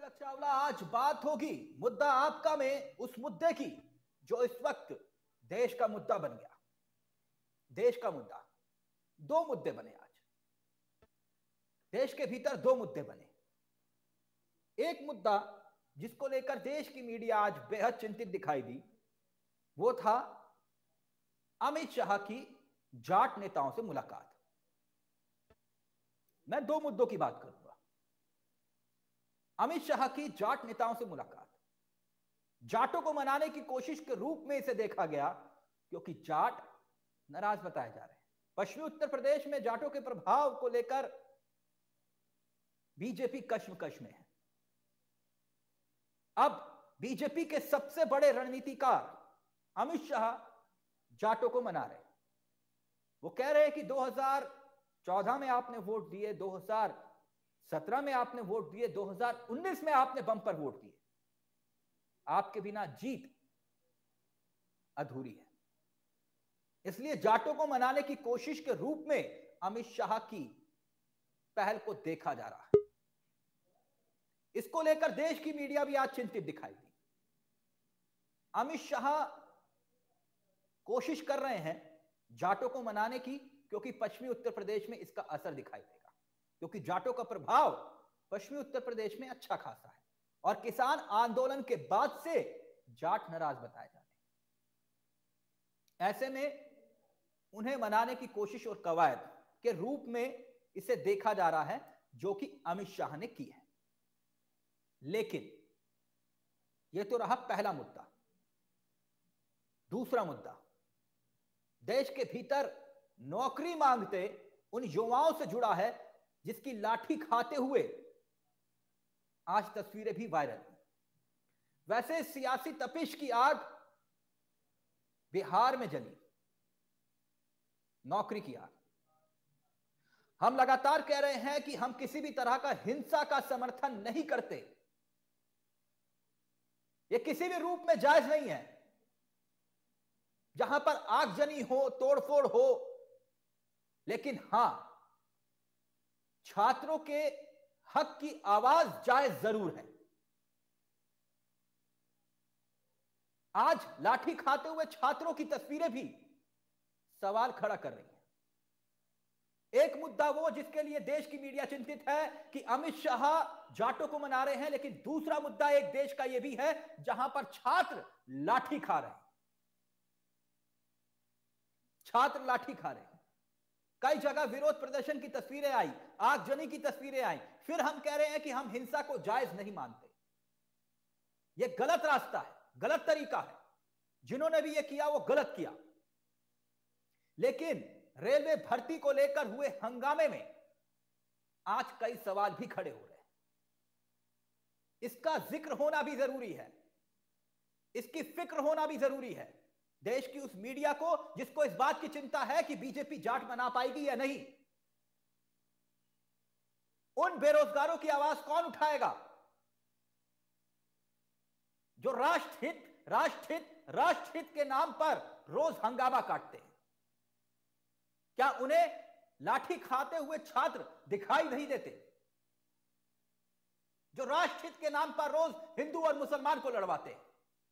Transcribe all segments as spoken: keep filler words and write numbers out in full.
पलक चावला, आज बात होगी मुद्दा आपका में उस मुद्दे की जो इस वक्त देश का मुद्दा बन गया। देश का मुद्दा, दो मुद्दे बने आज देश के भीतर, दो मुद्दे बने। एक मुद्दा जिसको लेकर देश की मीडिया आज बेहद चिंतित दिखाई दी, वो था अमित शाह की जाट नेताओं से मुलाकात। मैं दो मुद्दों की बात करूंगा। अमित शाह की जाट नेताओं से मुलाकात, जाटों को मनाने की कोशिश के रूप में इसे देखा गया, क्योंकि जाट नाराज बताए जा रहे हैं। पश्चिमी उत्तर प्रदेश में जाटों के प्रभाव को लेकर बीजेपी कश्मकश में है। अब बीजेपी के सबसे बड़े रणनीतिकार अमित शाह जाटों को मना रहे हैं। वो कह रहे हैं कि दो हज़ार चौदह में आपने वोट दिए, दो हज़ार सत्रह में आपने वोट दिए, दो हज़ार उन्नीस में आपने बम पर वोट दिए, आपके बिना जीत अधूरी है। इसलिए जाटों को मनाने की कोशिश के रूप में अमित शाह की पहल को देखा जा रहा है। इसको लेकर देश की मीडिया भी आज चिंतित दिखाई दी। अमित शाह कोशिश कर रहे हैं जाटों को मनाने की, क्योंकि पश्चिमी उत्तर प्रदेश में इसका असर दिखाई देगा, क्योंकि जाटों का प्रभाव पश्चिमी उत्तर प्रदेश में अच्छा खासा है और किसान आंदोलन के बाद से जाट नाराज बताए जा रहे हैं। ऐसे में उन्हें मनाने की कोशिश और कवायद के रूप में इसे देखा जा रहा है, जो कि अमित शाह ने की है। लेकिन यह तो रहा पहला मुद्दा। दूसरा मुद्दा, देश के भीतर नौकरी मांगते उन युवाओं से जुड़ा है, जिसकी लाठी खाते हुए आज तस्वीरें भी वायरल हैं। वैसे सियासी तपिश की आग बिहार में जली, नौकरी की आग। हम लगातार कह रहे हैं कि हम किसी भी तरह का हिंसा का समर्थन नहीं करते, यह किसी भी रूप में जायज नहीं है। जहां पर आगजनी हो, तोड़फोड़ हो, लेकिन हां, छात्रों के हक की आवाज जायज जरूर है। आज लाठी खाते हुए छात्रों की तस्वीरें भी सवाल खड़ा कर रही हैं। एक मुद्दा वो जिसके लिए देश की मीडिया चिंतित है कि अमित शाह जाटों को मना रहे हैं, लेकिन दूसरा मुद्दा एक देश का यह भी है जहां पर छात्र लाठी खा रहे हैं। छात्र लाठी खा रहे हैं। कई जगह विरोध प्रदर्शन की तस्वीरें आई, आगजनी की तस्वीरें आई। फिर हम कह रहे हैं कि हम हिंसा को जायज नहीं मानते। यह गलत रास्ता है, गलत तरीका है। जिन्होंने भी यह किया वो गलत किया। लेकिन रेलवे भर्ती को लेकर हुए हंगामे में आज कई सवाल भी खड़े हो रहे हैं। इसका जिक्र होना भी जरूरी है, इसकी फिक्र होना भी जरूरी है देश की उस मीडिया को जिसको इस बात की चिंता है कि बीजेपी जाट मना पाएगी या नहीं। उन बेरोजगारों की आवाज कौन उठाएगा जो राष्ट्रहित राष्ट्रहित राष्ट्रहित के नाम पर रोज हंगामा काटते हैं? क्या उन्हें लाठी खाते हुए छात्र दिखाई नहीं देते जो राष्ट्रहित के नाम पर रोज हिंदू और मुसलमान को लड़वाते हैं?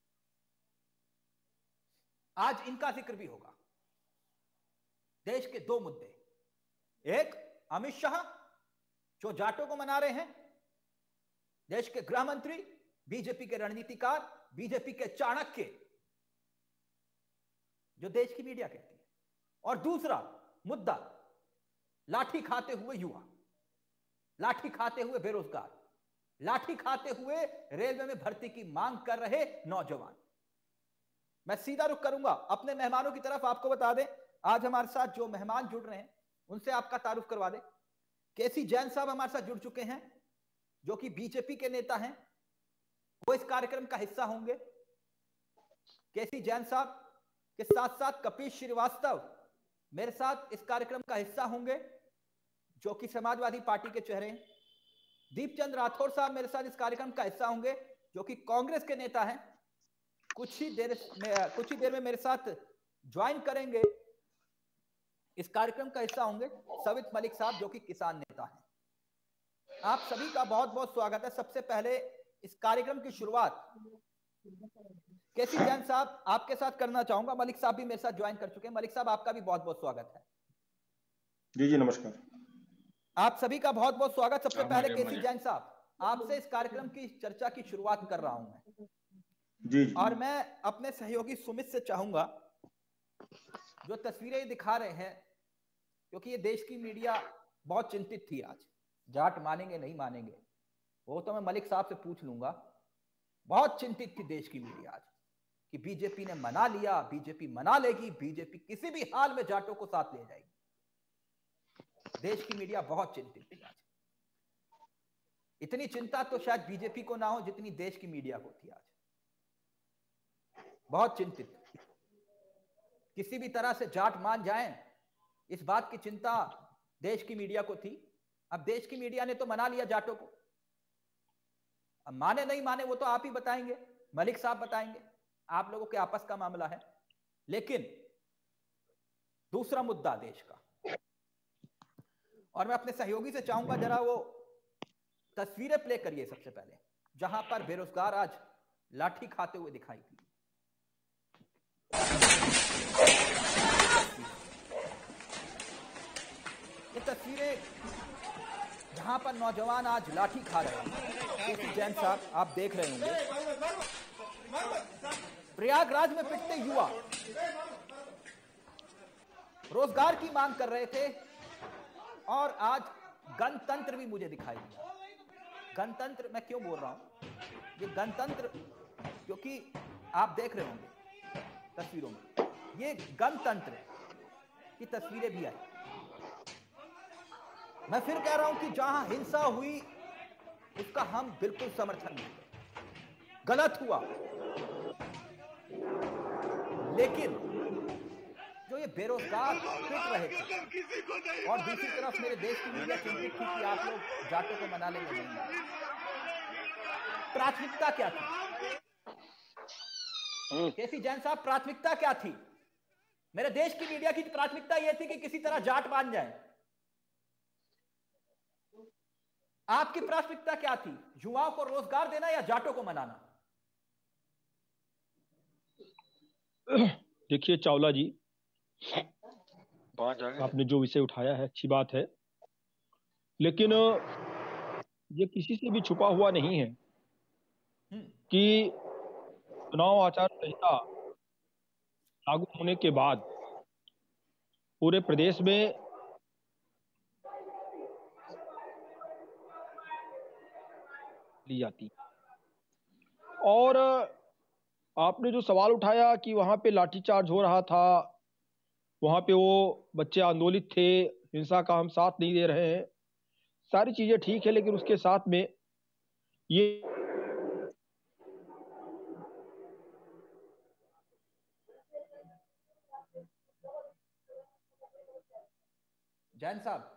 आज इनका जिक्र भी होगा। देश के दो मुद्दे, एक अमित शाह जो जाटों को मना रहे हैं, देश के गृह मंत्री, बीजेपी के रणनीतिकार, बीजेपी के चाणक्य, जो देश की मीडिया कहती है, और दूसरा मुद्दा लाठी खाते हुए युवा, लाठी खाते हुए बेरोजगार, लाठी खाते हुए रेलवे में भर्ती की मांग कर रहे नौजवान। मैं सीधा रुख करूंगा अपने मेहमानों की तरफ। आपको बता दें, आज हमारे साथ जो मेहमान जुड़ रहे हैं उनसे आपका तारुफ करवा दें। केसी जैन साहब हमारे साथ जुड़ चुके हैं, जो कि बीजेपी के नेता हैं, वो इस कार्यक्रम का हिस्सा होंगे। केसी जैन साहब के साथ साथ कपीश श्रीवास्तव मेरे साथ इस कार्यक्रम का हिस्सा होंगे, जो कि समाजवादी पार्टी के चेहरे हैं। दीपचंद राठौर साहब मेरे साथ इस कार्यक्रम का हिस्सा होंगे, जो कि कांग्रेस के नेता हैं। कुछ ही देर में कुछ ही देर में मेरे साथ ज्वाइन करेंगे, इस कार्यक्रम का हिस्सा होंगे सवित मलिक साहब, जो कि किसान नेता हैं। आप सभी का बहुत बहुत स्वागत है। सबसे पहले इस कार्यक्रम की शुरुआत केसी जैन साहब आपके साथ करना चाहूंगा। मलिक साहब भी मेरे साथ ज्वाइन कर चुके हैं। मलिक साहब आपका भी बहुत बहुत स्वागत है। जी जी नमस्कार। आप सभी का बहुत बहुत स्वागत। सबसे पहले केसी जैन साहब, आपसे इस कार्यक्रम की चर्चा की शुरुआत कर रहा हूं मैं। जी जी। और मैं अपने सहयोगी सुमित से चाहूंगा, जो तस्वीरें दिखा रहे हैं, क्योंकि ये देश की मीडिया बहुत चिंतित थी आज, जाट मानेंगे नहीं मानेंगे वो तो मैं मलिक साहब से पूछ लूंगा। बहुत चिंतित थी देश की मीडिया आज कि बीजेपी ने मना लिया, बीजेपी मना लेगी, बीजेपी किसी भी हाल में जाटों को साथ ले जाएगी। देश की मीडिया बहुत चिंतित थी आज। इतनी चिंता तो शायद बीजेपी को ना हो जितनी देश की मीडिया को थी आज। बहुत चिंतित, किसी भी तरह से जाट मान जाएं, इस बात की चिंता देश की मीडिया को थी। अब देश की मीडिया ने तो मना लिया जाटों को, अब माने नहीं माने वो तो आप ही बताएंगे, मलिक साहब बताएंगे, आप लोगों के आपस का मामला है। लेकिन दूसरा मुद्दा देश का, और मैं अपने सहयोगी से चाहूंगा जरा वो तस्वीरें प्ले करिए सबसे पहले, जहां पर बेरोजगार आज लाठी खाते हुए दिखाई दी। ये तस्वीरें जहां पर नौजवान आज लाठी खा रहे हैं, केसी जैन साहब आप देख रहे होंगे। प्रयागराज में पिटते युवा रोजगार की मांग कर रहे थे, और आज गणतंत्र भी मुझे दिखाई दिया। गणतंत्र मैं क्यों बोल रहा हूं, ये गणतंत्र क्योंकि आप देख रहे होंगे तस्वीरों में, ये गणतंत्र की तस्वीरें भी आई। मैं फिर कह रहा हूं कि जहां हिंसा हुई उसका हम बिल्कुल समर्थन नहीं करते, गलत हुआ। लेकिन जो ये बेरोजगार पिट रहे थे, और दूसरी तरफ मेरे देश की मीडिया चिंतित थी कि आप लोग जाटों को मना लेंगे नहीं, प्राथमिकता क्या थी? केसी जैन साहब, प्राथमिकता क्या थी? मेरे देश की मीडिया की प्राथमिकता यह थी कि किसी तरह जाट मान जाए। आपकी प्राथमिकता क्या थी? युवाओं को रोजगार देना या जाटों को मनाना? देखिए चावला जी, आपने जो विषय उठाया है अच्छी बात है, लेकिन ये किसी से भी छुपा हुआ नहीं है कि चुनाव आचार संहिता लागू होने के बाद पूरे प्रदेश में ली जाती। और आपने जो सवाल उठाया कि वहां पे लाठीचार्ज हो रहा था, वहां पे वो बच्चे आंदोलित थे, हिंसा का हम साथ नहीं दे रहे हैं, सारी चीजें ठीक है, लेकिन उसके साथ में ये जैन साहब,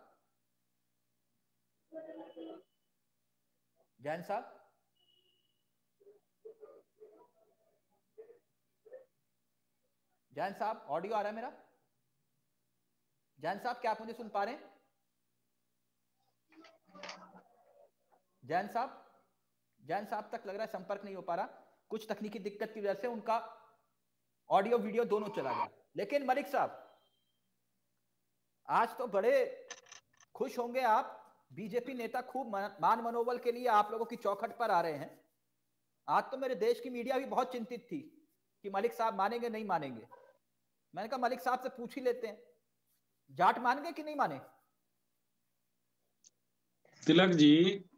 जैन साहब, जैन साहब, ऑडियो आ रहा है मेरा? जैन साहब, क्या आप मुझे सुन पा रहे हैं? जैन साहब, जैन साहब तक लग रहा है संपर्क नहीं हो पा रहा, कुछ तकनीकी दिक्कत की वजह से उनका ऑडियो वीडियो दोनों चला गया। लेकिन मलिक साहब, आज तो बड़े खुश होंगे आप, बीजेपी नेता खूब मान मनोबल के लिए आप लोगों की चौखट पर आ रहे हैं। आज तो मेरे देश की मीडिया भी बहुत चिंतित थी कि मलिक साहब मानेंगे नहीं मानेंगे। मैंने कहा मलिक साहब से पूछ ही लेते हैं, जाट मानेंगे कि नहीं माने? तिलक जी,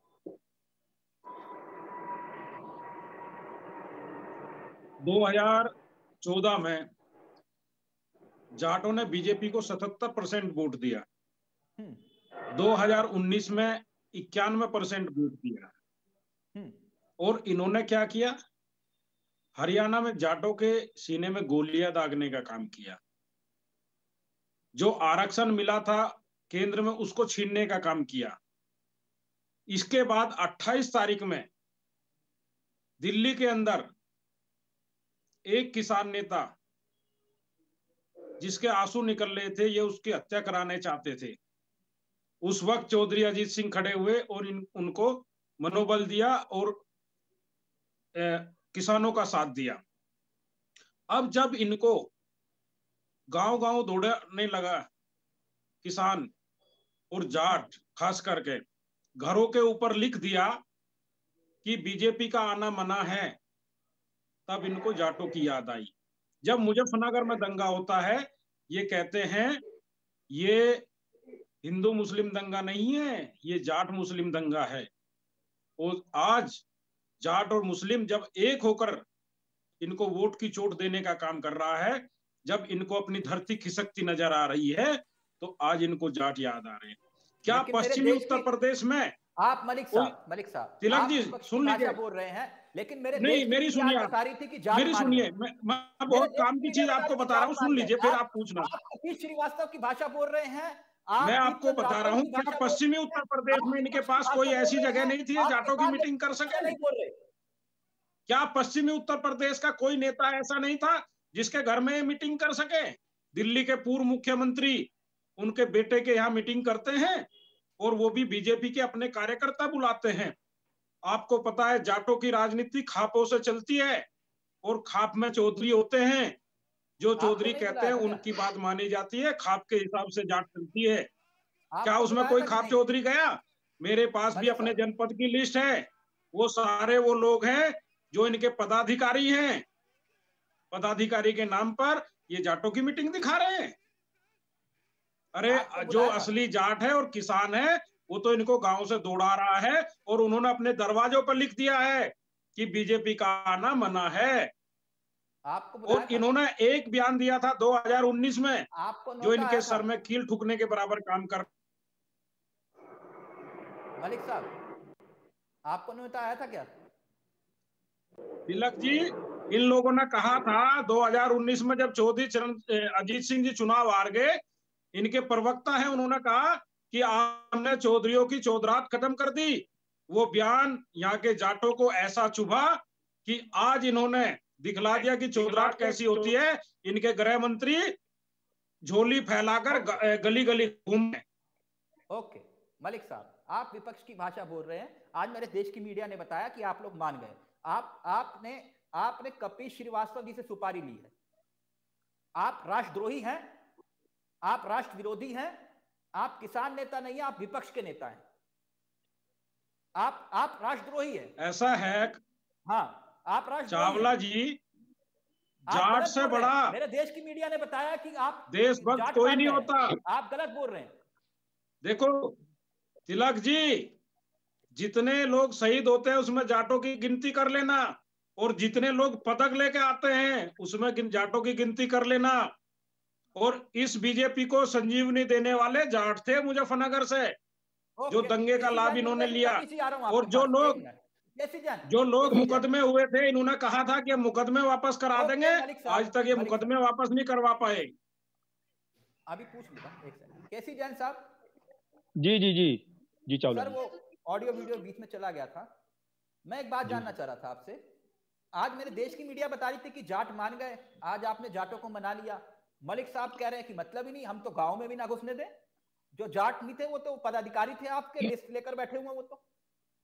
दो हज़ार चौदह में जाटों ने बीजेपी को सतहत्तर परसेंट वोट दिया, दो हज़ार उन्नीस में इक्यानवे परसेंट वोट दिया, और इन्होंने क्या किया? हरियाणा में जाटों के सीने में गोलियां दागने का काम किया। जो आरक्षण मिला था केंद्र में उसको छीनने का काम किया। इसके बाद अट्ठाईस तारीख में दिल्ली के अंदर एक किसान नेता जिसके आंसू निकल रहे थे, ये उसकी हत्या कराने चाहते थे। उस वक्त चौधरी अजीत सिंह खड़े हुए और इन, उनको मनोबल दिया और किसानों का साथ दिया। अब जब इनको गांव गांव दौड़ने लगा किसान और जाट, खास करके घरों के ऊपर लिख दिया कि बीजेपी का आना मना है, तब इनको जाटों की याद आई। जब मुजफ्फरनगर में दंगा होता है, ये कहते हैं ये हिंदू मुस्लिम दंगा नहीं है, ये जाट मुस्लिम दंगा है। और आज जाट और मुस्लिम जब एक होकर इनको वोट की चोट देने का काम कर रहा है, जब इनको अपनी धरती खिसकती नजर आ रही है, तो आज इनको जाट याद आ रहे हैं। क्या पश्चिमी उत्तर प्रदेश में आप मलिक साहब मलिक साहब तिलक जी सुन लीजिए, बोल रहे हैं, लेकिन मेरे नहीं मेरी सुनिए, मेरी सुनिए, मैं, मैं बहुत काम की चीज आपको बता रहा हूँ, सुन लीजिए फिर आप पूछना। कपिल श्रीवास्तव की भाषा बोल रहे हैं, मैं आपको बता रहा हूँ, क्या पश्चिमी उत्तर प्रदेश में इनके पास कोई ऐसी जगह नहीं थी जाटों की मीटिंग कर सके? क्या पश्चिमी उत्तर प्रदेश का कोई नेता ऐसा नहीं था जिसके घर में मीटिंग कर सके? दिल्ली के पूर्व मुख्यमंत्री उनके बेटे के यहाँ मीटिंग करते हैं, और वो भी बीजेपी के अपने कार्यकर्ता बुलाते हैं। आपको पता है जाटों की राजनीति खापों से चलती है, और खाप में चौधरी होते हैं, जो चौधरी कहते हैं उनकी बात मानी जाती है, खाप के हिसाब से जाट चलती है। क्या उसमें कोई खाप चौधरी गया? मेरे पास भी अपने जनपद की लिस्ट है, वो सारे वो लोग हैं जो इनके पदाधिकारी हैं। पदाधिकारी के नाम पर ये जाटों की मीटिंग दिखा रहे हैं। अरे जो असली जाट है और किसान है, वो तो इनको गांव से दौड़ा रहा है, और उन्होंने अपने दरवाजों पर लिख दिया है कि बीजेपी का आना मना है। आपको और इन्होंने एक बयान दिया था दो हज़ार उन्नीस में, जो इनके सर में कील ठुकने के बराबर काम कर। मलिक साहब, आपको नोटा आया था क्या? तिलक जी, इन लोगों ने कहा था दो हज़ार उन्नीस में, जब चौधरी चरण अजीत सिंह जी चुनाव हार गए, इनके प्रवक्ता हैं, उन्होंने कहा कि आपने चौधरियों की चौधरात खत्म कर दी। वो बयान यहाँ के जाटों को ऐसा चुभा कि आज इन्होंने दिखला दिया कि चौधरात कैसी होती है। इनके गृह मंत्री झोली फैलाकर गली गली घूमे। ओके मलिक साहब, आप विपक्ष की भाषा बोल रहे हैं। आज मेरे देश की मीडिया ने बताया कि आप लोग मान गए। आप आपने आपने कपिल श्रीवास्तव जी से सुपारी ली है। आप राष्ट्रद्रोही हैं, आप राष्ट्र विरोधी हैं, आप किसान नेता नहीं है, आप विपक्ष के नेता हैं। आप आप राष्ट्रद्रोही हैं। ऐसा है। हाँ, आप राष्ट्रद्रोही चावला जी, जाट से बड़ा मेरे देश की मीडिया ने बताया कि आप देशभक्त कोई नहीं होता। आप गलत बोल रहे हैं। देखो तिलक जी, जितने लोग शहीद होते हैं उसमें जाटों की गिनती कर लेना, और जितने लोग पदक लेके आते हैं उसमें जाटों की गिनती कर लेना। और इस बीजेपी को संजीवनी देने वाले जाट थे मुजफ्फरनगर से, जो दंगे का लाभ इन्होंने लिया। और जो लोग जो लोग मुकदमे हुए थे, इन्होंने कहा था कि मुकदमे वापस करा देंगे, आज तक ये मुकदमे वापस नहीं करवा पाए। अभी पूछ लूंगा एक सेकंड। केसी जैन साहब। जी जी जी जी चावला सर, वो ऑडियो वीडियो बीच में चला गया था। मैं एक बात जानना चाह रहा था आपसे। आज मेरे देश की मीडिया बता रही थी कि जाट मान गए, आज आपने जाटों को मना लिया। मलिक साहब कह रहे हैं कि मतलब ही नहीं, हम तो गांव में भी ना घुसने दें। जो जाट नहीं थे वो तो पदाधिकारी थे, आपके लिस्ट लेकर बैठे हुए वो तो।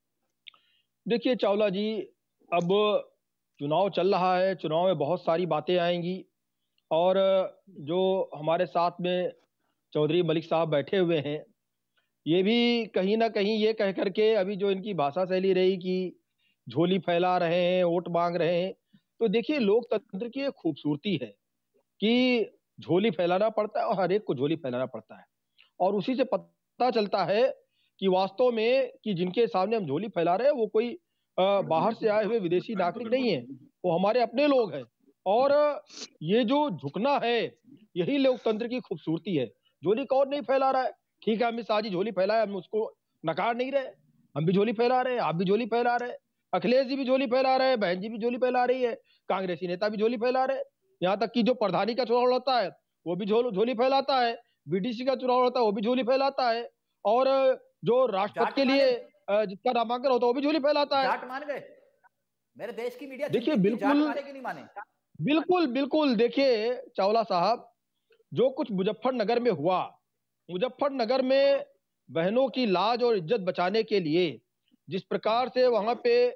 देखिए चावला जी, अब चुनाव चल रहा है, चुनाव में बहुत सारी बातें आएंगी, और जो हमारे साथ में चौधरी मलिक साहब बैठे हुए हैं, ये भी कहीं ना कहीं ये कह करके अभी जो इनकी भाषा शैली रही कि झोली फैला रहे हैं, वोट मांग रहे हैं। तो देखिए, लोकतंत्र की एक खूबसूरती है कि झोली फैलाना पड़ता है, और हर एक को झोली फैलाना पड़ता है, और उसी से पता चलता है कि वास्तव में कि जिनके सामने हम झोली फैला रहे हैं वो कोई बाहर से आए हुए विदेशी नागरिक नहीं है, वो हमारे अपने लोग हैं। और ये जो झुकना है, यही लोकतंत्र की खूबसूरती है। झोली कौन नहीं फैला रहा है? ठीक है, अमित शाह जी झोली फैलाए, हम उसको नकार नहीं रहे, हम भी झोली फैला रहे हैं, आप भी झोली फैला रहे हैं, अखिलेश जी भी झोली फैला रहे हैं, बहन जी भी झोली फैला रही है, कांग्रेसी नेता भी झोली फैला रहे हैं, यहाँ तक कि जो प्रधानी का चुनाव होता है वो भी झोली फैलाता है, बीडीसी का चुनाव होता है वो भी झोली फैलाता है, और जो राष्ट्रपति के लिए जिसका नामांकन होता है वो भी झोली फैलाता है। जाट मान गए? मेरे देश की मीडिया देखिए बिल्कुल नहीं माने। बिल्कुल बिल्कुल देखिए चावला साहब, जो कुछ मुजफ्फरनगर में हुआ, मुजफ्फरनगर में बहनों की लाज और इज्जत बचाने के लिए जिस प्रकार से वहां पे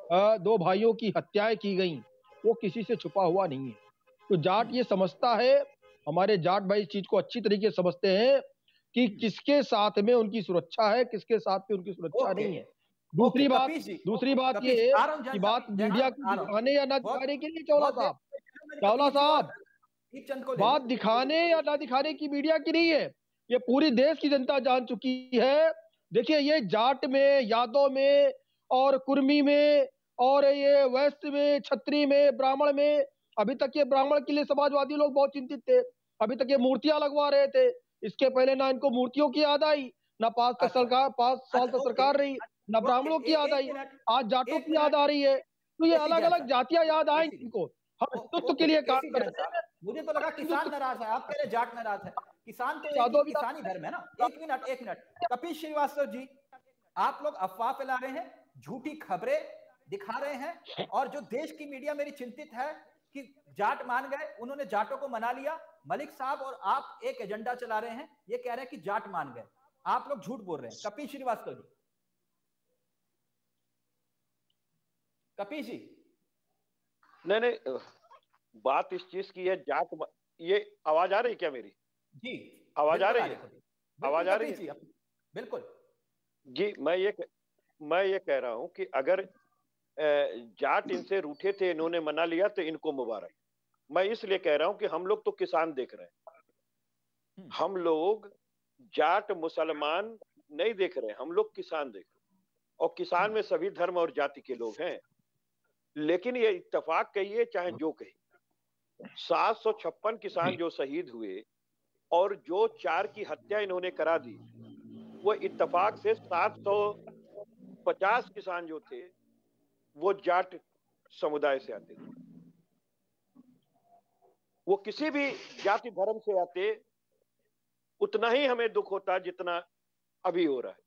दो भाइयों की हत्याएं की गई, वो किसी से छुपा हुआ नहीं है। तो जाट ये समझता है, हमारे जाट भाई इस चीज को अच्छी तरीके से समझते हैं कि किसके साथ में उनकी सुरक्षा है, किसके साथ में उनकी सुरक्षा नहीं है। दूसरी बात दूसरी बात ये है कि बात मीडिया को दिखाने या ना दिखाने की नहीं, चावला साहब चावला साहब बात दिखाने या ना दिखाने की मीडिया की नहीं है, ये पूरी देश की जनता जान चुकी है। देखिए, ये जाट में, यादव में और कुर्मी में और ये वेस्ट में, छत्री में, ब्राह्मण में, अभी तक ये ब्राह्मण के लिए समाजवादी लोग बहुत चिंतित थे, अभी तक ये मूर्तियां लगवा रहे थे। इसके पहले ना इनको मूर्तियों की याद आई, ना पांच तक सरकार पांच साल तक सरकार रही, ना ब्राह्मणों की याद आई, आज जाटों की याद आ रही है। तो ये अलग अलग जातियां याद आएंगी इनको, हम अस्तित्व के लिए काम करते हैं। मुझे तो लगा किसान नाराज है, आप कह रहे जाट नाराज है। किसान तो एक किसानी धर्म है ना। एक मिनट एक मिनट कपिल श्रीवास्तव जी, आप लोग अफवाह फैला रहे हैं, झूठी खबरें दिखा रहे हैं, और जो देश की मीडिया मेरी चिंतित है कि जाट मान गए, उन्होंने जाटों को मना लिया। मलिक साहब और आप एक एजेंडा चला रहे हैं, ये कह रहे हैं कि जाट मान गए, आप लोग झूठ बोल रहे हैं। कपिल श्रीवास्तव जी, कपिल जी। नहीं नहीं, बात इस चीज की है, जाट, ये आवाज आ रही क्या मेरी? जी आवाज आ रही है, आवाज आ रही है, बिल्कुल जी। मैं ये मैं ये कह रहा हूं कि अगर जाट इनसे रूठे थे, इन्होंने मना लिया, तो इनको मुबारक। मैं इसलिए कह रहा हूं कि हम लोग तो किसान देख रहे हैं, हम लोग जाट मुसलमान नहीं देख रहे, हम लोग किसान देख रहे हैं, और किसान में सभी धर्म और जाति के लोग हैं। लेकिन ये इत्तेफाक कहिए चाहे जो कहिए, सात सौ छप्पन किसान जो शहीद हुए और जो चार की हत्या इन्होंने करा दी, वो इत्तेफाक से सात सौ पचास किसान जो थे वो जाट समुदाय से आते थे। वो किसी भी जाति धर्म से आते, उतना ही हमें दुख होता जितना अभी हो रहा है।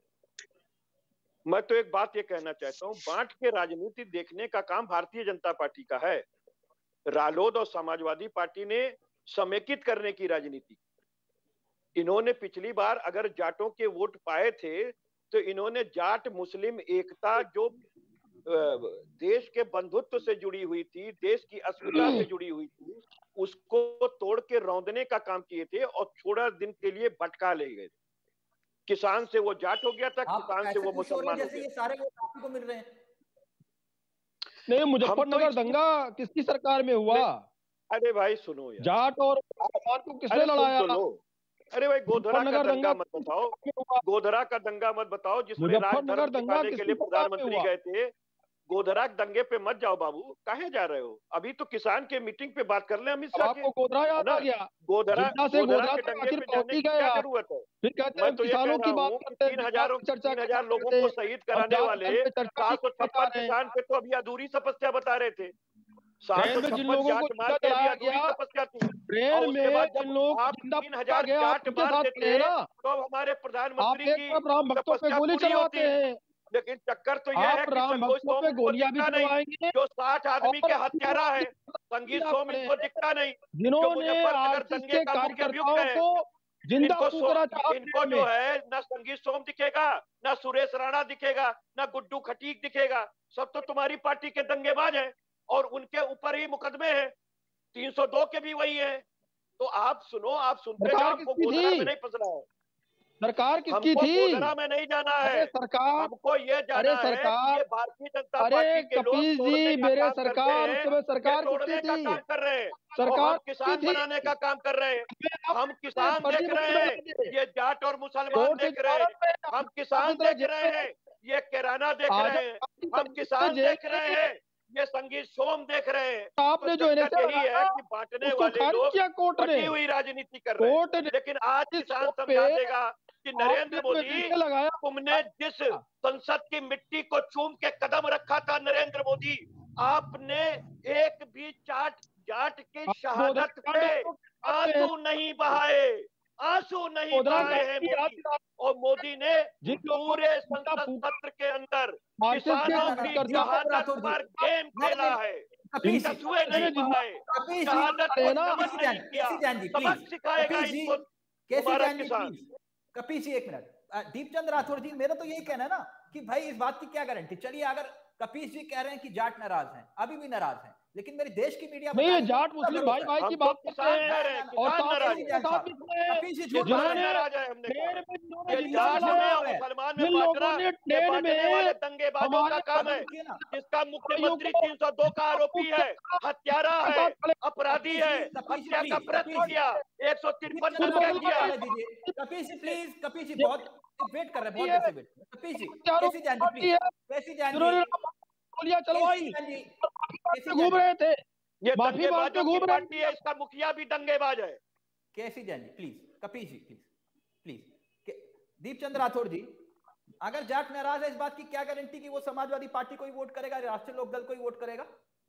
मैं तो एक बात ये कहना चाहता हूं, बांट के राजनीति देखने का काम भारतीय जनता पार्टी का है। रालोद और समाजवादी पार्टी ने समेकित करने की राजनीति, इन्होंने पिछली बार अगर जाटों के वोट पाए थे तो इन्होंने जाट मुस्लिम एकता जो देश के बंधुत्व से जुड़ी हुई थी, देश की अस्मिता से जुड़ी हुई थी, उसको तोड़ के रौंदने का काम किए थे और थोड़ा दिन के लिए भटका ले गए। किसान से वो जाट हो गया था, किसान से वो मुसलमान हो गया। ये सारे वोट आपको मिल रहे हैं। नहीं, मुजफ्फरनगर दंगा किसकी सरकार में हुआ? अरे भाई सुनो यार, जाट और मुसलमान को किसने लड़ाया? अरे भाई, गोधरा का दंगा मत बताओ, गोधरा का दंगा मत बताओ जिसमें राजधर्म दिखाने के लिए प्रधानमंत्री गए थे। गोधरा दंगे पे मत जाओ बाबू, कहाँ जा रहे हो? अभी तो किसान के मीटिंग पे बात कर ले अमित शाह के। गोधरा याद आ गया, गोधरा से गोधरा के दंगे पे जाने की क्या जरूरत है? मैं तो ये कह रहा हूँ कि तीन हजारों तीन हजार लोगों को शहीद कराने वाले सात सौ छप्पन किसान पे तो अभी अधूरी तपस्या बता रहे थे। सात सौ छप्पन जाट मार के अभी अधूरी तपस्या थी, और उसके बाद जब आप तीन हजार जाट मार देते तो हमारे प्रधानमंत्री की तपस्या पूरी होती है। लेकिन चक्कर तो यह है कि संगीत सोम को दिखता नहीं, जो साठ आदमी के हत्यारा है, संगीत सोम इनको दिखता नहीं, जो मुजफ्फरनगर दंगे का मुख्य अभियुक्त है। इनको इनको जो है न संगीत सोम दिखेगा, न सुरेश राणा दिखेगा, न गुड्डू खटीक दिखेगा, सब तो तुम्हारी पार्टी के दंगेबाज हैं और उनके ऊपर ही मुकदमे हैं। तीन सौ दो के भी वही है। तो आप सुनो, आप सुनते जाओ, आपको गोधरा में नहीं फंसना है। सरकार किसकी थी? गोधरा में नहीं जाना है, सरकार हमको ये जाना है कि ये भारतीय जनता पार्टी के लोग कपिल जी, मेरे सरकार उस समय सरकार तोड़ने का काम कर रहे हैं, सरकार किसान बनाने का काम कर रहे हैं। हम किसान देख रहे हैं, ये जाट और मुसलमान देख रहे हैं, हम किसान देख रहे हैं, ये किराना देख रहे हैं, हम किसान देख रहे हैं, ये संगीत सोम देख रहे हैं। आपने जो यही है कि बांटने वाले लोग बटी हुई राजनीति कर रहे हैं। लेकिन आज किसान समझा देगा कि नरेंद्र मोदी, तुमने जिस संसद की मिट्टी को चूम के कदम रखा था नरेंद्र मोदी, आपने एक भी जाट जाट की शहादत पे आंसू नहीं बहाए, आंसू नहीं बहाए हैं मोदी। और मोदी ने पूरे संसद सत्र के अंदर किसानों की शहादत पर गेम खेला है, कछुए नहीं बहाए, शहादत को नमन नहीं किया, सबक सिखाएगा इनको हमारा किसान। कपिल जी एक मिनट, दीपचंद राठौर जी, मेरा तो यही कहना है ना कि भाई इस बात की क्या गारंटी। चलिए अगर कपीश जी कह रहे हैं कि जाट नाराज हैं, अभी भी नाराज हैं, लेकिन मेरे देश की मीडिया नहीं, जाट मुस्लिम भाई भाई की बात करते हैं और साथ ही साथ भी कपीश जी झूठ बोल रहे हैं। नाराज है हमने ट्रेन में जिन्होंने ये जिंदा जाट जलाया, में मुसलमान में जिन लोगों बांटना ने ये ट्रेन बांटने वाले में दंगेबाजों का काम है, जिसका मुख्यमंत्री तीन सौ दो का आरोपी है, हत्यारा है, अपराधी है, हत्या का प्रयत्न किया, एक सौ तिरपन का हत्या किया। कपीश जी प्लीज, कपीश जी बहुत वेट कर रहे हैं, बहुत देर से wait. कपीश ji, KC Jan ji please, केसी जान जी, गोलियां चलवाई, घूम रहे थे, ये माफी मांगते घूम रहे पार्टी है, इसका मुखिया भी दंगेबाज है। KC Jan ji please, Kapish ji please please. Deepchand Rathore ji, अगर जाट नाराज है इस बात की क्या गारंटी कि वो समाजवादी पार्टी को ही वोट करेगा, राष्ट्रीय लोकदल को ही वोट करेगा?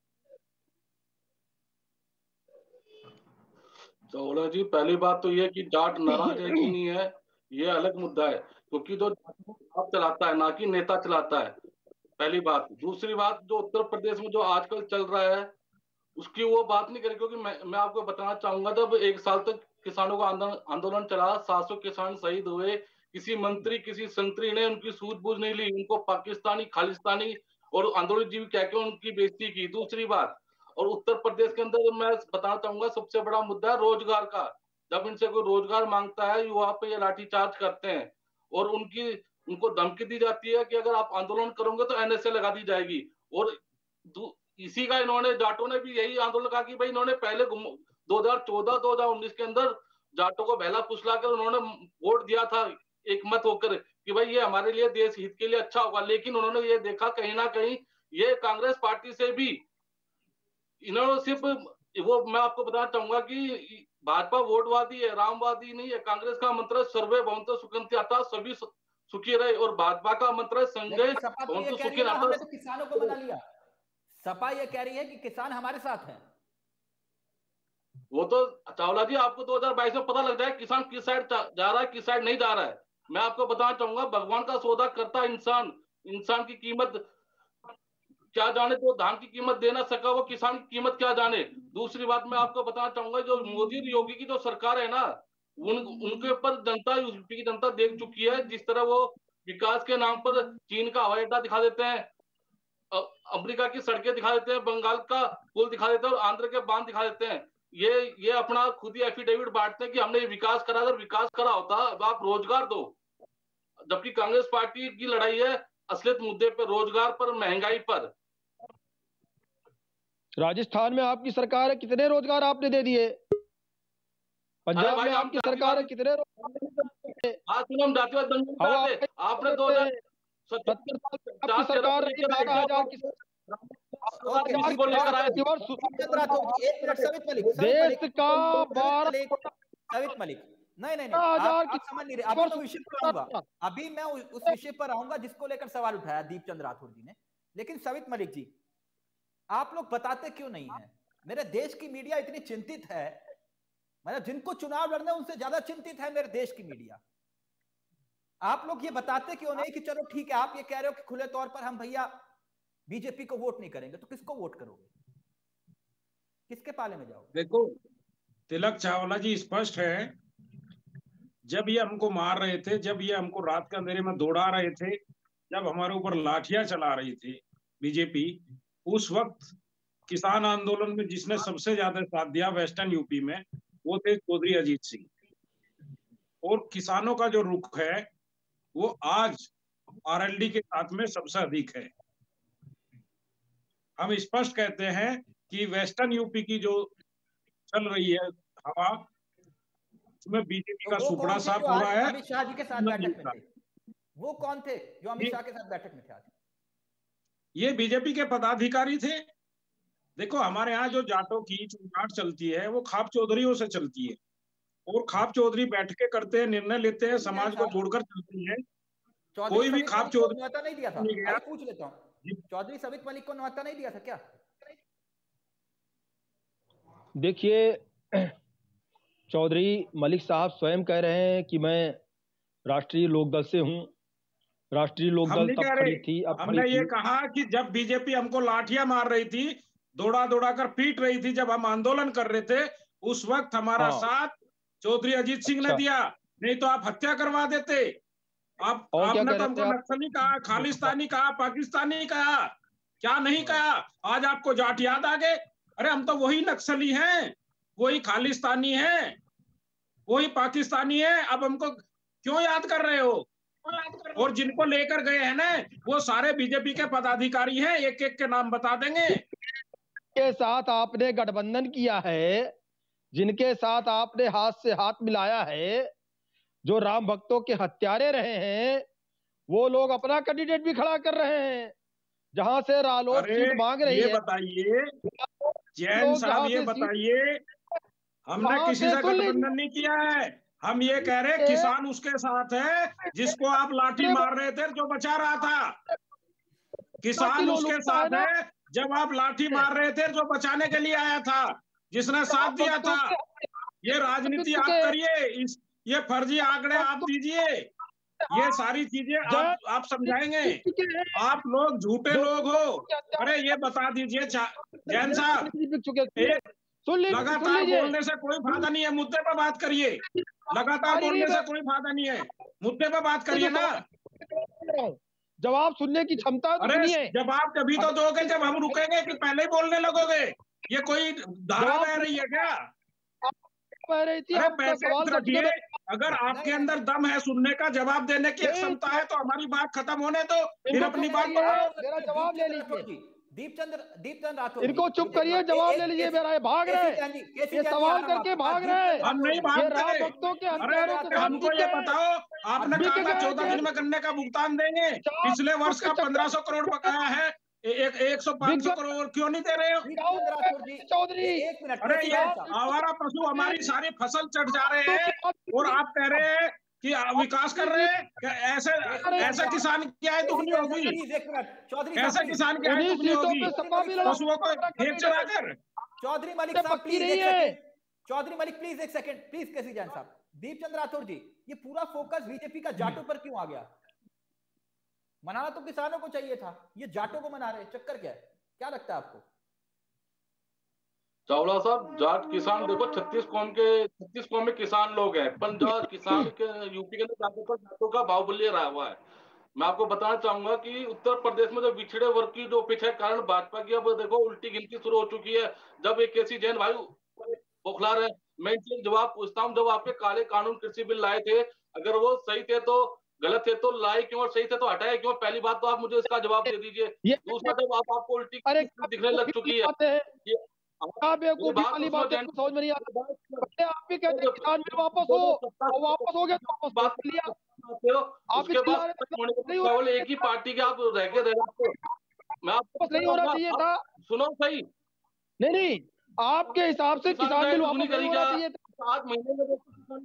चावला जी, पहली बात तो ये कि जाट नाराज है कि नहीं है ये अलग मुद्दा है, क्योंकि जो आप चलाता है ना कि नेता चलाता है, पहली बात। दूसरी बात, जो उत्तर प्रदेश में जो आजकल चल रहा है उसकी वो बात नहीं करें, क्योंकि मैं मैं आपको बताना चाहूंगा, जब एक साल तक किसानों का आंदोलन आंदोलन चला, सात सौ किसान शहीद हुए, किसी मंत्री किसी संतरी ने उनकी सूझबूझ नहीं ली, उनको पाकिस्तानी खालिस्तानी और आंदोलन जीवी कह के उनकी बेइज्जती की। दूसरी बात, और उत्तर प्रदेश के अंदर मैं बताना चाहूंगा सबसे बड़ा मुद्दा है रोजगार का। जब इनसे कोई रोजगार मांगता है युवा पे ये लाठीचार्ज करते हैं और उनकी उनको धमकी दी जाती है कि अगर आप आंदोलन करोगे तो एनएसए लगा दी जाएगी। और इसी का इन्होंने, जाटों ने भी यही आंदोलन कहा कि भाई इन्होंने पहले दो हज़ार चौदह दो हज़ार उन्नीस के अंदर जाटों को बहला फुसला कर उन्होंने वोट दिया था एक मत होकर कि भाई ये हमारे लिए देश हित के लिए अच्छा होगा, लेकिन उन्होंने ये देखा कहीं ना कहीं ये कांग्रेस पार्टी से भी इन्होंने सिर्फ वो, मैं आपको बताना चाहूंगा कि भाजपा वोटवादी है, रामवादी नहीं है। कांग्रेस का मंत्र है सर्वे भवन्तु सुखिनः, सभी सुखी रहे, और भाजपा का मंत्र है संजय भवन्तु सुखिनः। तो किसानों को बना लिया, सपा ये कह रही है कि किसान हमारे साथ हैं। वो तो चावला जी आपको दो हज़ार बाईस में पता लग जाए किसान किस साइड जा रहा है किस साइड नहीं जा रहा है। मैं आपको बताना चाहूंगा, भगवान का सौदा करता इंसान, इंसान की कीमत क्या जाने, तो धान की कीमत दे ना सका वो किसान की कीमत क्या जाने। दूसरी बात मैं आपको बताना चाहूंगा, जो मोदी और योगी की जो सरकार है ना, उन उनके ऊपर जनता, यूपी की जनता देख चुकी है, जिस तरह वो विकास के नाम पर चीन का हवाई अड्डा दिखा देते हैं, अमेरिका की सड़कें दिखा देते हैं, बंगाल का पुल दिखा देते हैं और आंध्र के बांध दिखा देते हैं। ये ये अपना खुद ही एफिडेविट बांटते हैं कि हमने विकास करा। अगर विकास करा होता अब आप रोजगार दो, जबकि कांग्रेस पार्टी की लड़ाई है असलियत मुद्दे पर, रोजगार पर, महंगाई पर। राजस्थान में आपकी सरकार है, कितने रोजगार आपने दे दिए? पंजाब में आपकी सरकार है, कितने रोजगार? आपने दो हजार सत्तर साल आपकी सरकार रही, बारह हजार की को लेकर आए देश का बारह सवित मलिक। नहीं नहीं नहीं, आप, आप समझ नहीं रहे। अभी मैं विषय पर आऊंगा, अभी मैं उस विषय पर आऊंगा जिसको लेकर सवाल उठाया दीपचंद राठौड़ जी ने। लेकिन सवित मलिक जी, आप लोग बताते क्यों नहीं है? मेरे देश की मीडिया इतनी चिंतित है, मतलब जिनको चुनाव लड़ना उनसे ज्यादा चिंतित है मेरे देश की मीडिया। आप लोग ये बताते क्यों नहीं कि चलो ठीक है, आप ये कह रहे हो कि खुले तौर पर हम भैया बीजेपी को वोट नहीं करेंगे, तो किसको वोट करोगे? किसके पाले में जाओगे? देखो तिलक चावला जी, स्पष्ट है, जब ये हमको मार रहे थे, जब ये हमको रात के अंधेरे में दौड़ा रहे थे, जब हमारे ऊपर लाठियां चला रही थी बीजेपी, उस वक्त किसान आंदोलन में जिसने सबसे ज्यादा साथ दिया वेस्टर्न यूपी में, वो थे चौधरी अजीत सिंह। और किसानों का जो रुख है वो आज आरएलडी के साथ में सबसे अधिक है। हम स्पष्ट कहते हैं कि वेस्टर्न यूपी की जो चल रही है हवा, उसमें बीजेपी का सुपड़ा साफ हो रहा है। अमित शाह जी के साथ बैठक में थे, वो कौन थे जो अमित शाह के साथ बैठक में थे आज? ये बीजेपी के पदाधिकारी थे। देखो हमारे यहाँ जो जाटों की चुनाव चलती है वो खाप चौधरियों से चलती है, और खाप चौधरी बैठकें करते हैं, निर्णय लेते हैं, समाज को जोड़कर चलती है। कोई भी खाप चौधरी न्योता नहीं दिया था? अरे पूछ लेता हूँ, चौधरी सवित मलिक को न्योता नहीं दिया था क्या? देखिए, चौधरी मलिक साहब स्वयं कह रहे हैं कि मैं राष्ट्रीय लोकदल से हूं। राष्ट्रीय लोकदल तब खड़ी थी, अब हमने ये कहा कि जब बीजेपी हमको लाठियां मार रही थी, दौड़ा दौड़ा कर पीट रही थी, जब हम आंदोलन कर रहे थे, उस वक्त हमारा हाँ। साथ चौधरी अजीत सिंह ने दिया, नहीं तो आप हत्या करवा देते। आप आपने तो हमको नक्सली कहा, खालिस्तानी कहा, पाकिस्तानी कहा, क्या नहीं कहा? आज आपको जाट याद आ गए? अरे हम तो वही नक्सली हैं, वही खालिस्तानी हैं, वही पाकिस्तानी है। अब हमको क्यों याद कर रहे हो? और जिनको लेकर गए हैं ना, वो सारे बीजेपी के पदाधिकारी हैं, एक एक के नाम बता देंगे। के साथ आपने गठबंधन किया है, जिनके साथ आपने हाथ से हाथ मिलाया है, जो राम भक्तों के हत्यारे रहे हैं, वो लोग अपना कैंडिडेट भी खड़ा कर रहे हैं, जहां से रालोद सीट मांग रही ये है। बताइए जैन साहब, ये बताइए, हमने किसी से गठबंधन नहीं किया है। हम ये कह रहे किसान उसके साथ है जिसको आप लाठी मार रहे थे, जो बचा रहा था। किसान उसके साथ है जब आप लाठी मार रहे थे, जो बचाने के लिए आया था, जिसने साथ दिया था। ये राजनीति आप करिए, इस ये फर्जी आंकड़े आप दीजिए, ये सारी चीजें आप आप समझाएंगे। आप लोग झूठे लोग हो। अरे ये बता दीजिए जैन साहब, लगातार बोलने से कोई फायदा नहीं है, मुद्दे पर बात करिए। लगातार बोलने से कोई फायदा नहीं है, मुद्दे पर बात करिए ना। जवाब सुनने की क्षमता। अरे जवाब तभी तो दोगे जब हम रुकेंगे, कि पहले ही बोलने लगोगे? ये कोई धारा बह रही है क्या? अरे पैसे रखिए, अगर आपके अंदर दम है सुनने का, जवाब देने की क्षमता है, तो हमारी बात खत्म होने दो, फिर अपनी बात मेरा जवाब ले लीजिए। दीपचंद्र दीपचंद राठौर, इनको चुप करिए, जवाब ले लीजिए। मेरा ये भाग रहे हैं, ये सवाल करके भाग रहे हैं। हम नहीं भागते। भक्तों के अरे हमको ये बताओ, आपने कहा था चौदह दिन में गन्ने का भुगतान देंगे, पिछले वर्ष का पंद्रह सौ करोड़ बकाया है, एक एक सौ पाँच सौ करोड़ क्यों नहीं दे रहे हो? चौधरी, अरे ये आवारा पशु हमारी सारी फसल चढ़ जा रहे हैं, और आप कह रहे हैं कि विकास कर रहे हैं। ऐसे ऐसे किसान की आय दुगनी होगी, ऐसे किसान की आय दुगनी होगी पशुओं को खेत चराकर। चौधरी मलिक साहब प्लीज एक सेकंड, चौधरी मलिक प्लीज एक सेकंड प्लीज। केसी जैन साहब, दीपचंद राठौर जी, ये पूरा फोकस बीजेपी का जाटों पर क्यों आ गया? मनाना तो किसानों को चाहिए था, ये जाटों को मना रहे, चक्कर क्या है? क्या लगता है आपको? चावला साहब, जाट किसान देखो, छत्तीस कौम के छत्तीस कौम में किसान लोग हैं, पंजाब किसान के यूपी के अंदर जाटों का जाटों का बाहुबल्य रहा हुआ है। मैं आपको बताना चाहूंगा कि उत्तर प्रदेश में जो पिछड़े वर्ग की जो पिछ है, कारण भाजपा की अब देखो उल्टी गिनती शुरू हो चुकी है। जब एक केसी जैन भाई बौखला रहे, मैं इनसे जवाब पूछता हूँ, जब आपके काले कानून कृषि बिल लाए थे, अगर वो सही थे तो गलत थे तो लाए क्यों, और सही थे तो हटाए क्यों? पहली बात तो आप मुझे इसका जवाब दे दीजिए। दूसरा, जब आप आपको उल्टी दिखने लग चुकी है, बेवकूफी वाली बात समझ में नहीं आती। आप भी कहते हैं किसान बिल वापस हो, और वापस हो गया तो बात लिया। उसके बाद केवल एक ही पार्टी के आप रह के रह रहे। मैं आपको नहीं होना चाहिए था। सुनो सही, नहीं नहीं, आपके हिसाब से किसान बिल वापस नहीं होना चाहिए था। सात महीने में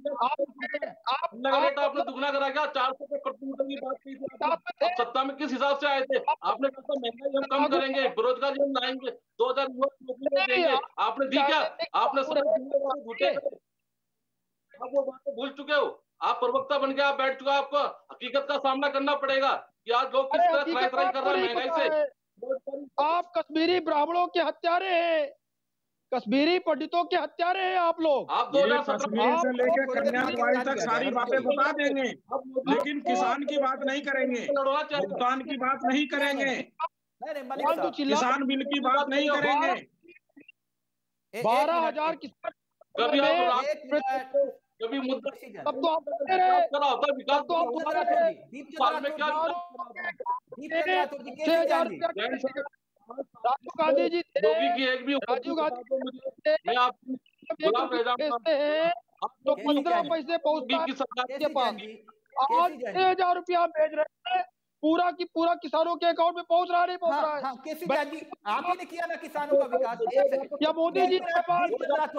आप आपने दुगना करा क्या? चार सौ रुपए प्रति लीटर की बात की थी, आप सत्ता में किस हिसाब से आए थे? आपने कहा था महंगाई हम कम करेंगे, बेरोजगारी हम लाएंगे, दो हजार नौकरी देंगे, आपने दी क्या? आपने झूठे, आप वो बातें भूल चुके हो। आप प्रवक्ता बन के आप बैठ चुका, आपको हकीकत का सामना करना पड़ेगा कि आज लोग किस तरह त्राही त्राही कर रहे हैं महंगाई से। आप कश्मीरी ब्राह्मणों के हत्यारे हैं, कश्मीरी पंडितों के हत्यारे हैं आप लोग। आप दो हजार कश्मीर से लेकर कन्याकुमारी तक सारी बातें बता देंगे, लेकिन किसान की बात नहीं करेंगे, भुगतान की बात नहीं करेंगे, किसान बिल की बात नहीं करेंगे। बारह हजार किसान, कभी आप कभी मुद्दा तब तो आप होता विकास तो साल में क्या छह हजार रुपया राजीव गांधी जी योगी की एक भी राजीव गांधी मैं आपको भेजते हैं तो पंद्रह पैसे पहुंचता है पास। आज छह हजार रुपया भेज रहे हैं, पूरा की पूरा किसानों के अकाउंट में पहुंच रहा नहीं पहुंच रहा है। हाँ, केसी जैन जी, आप ही ने किया ना किसानों का विकास, या मोदी जी के पास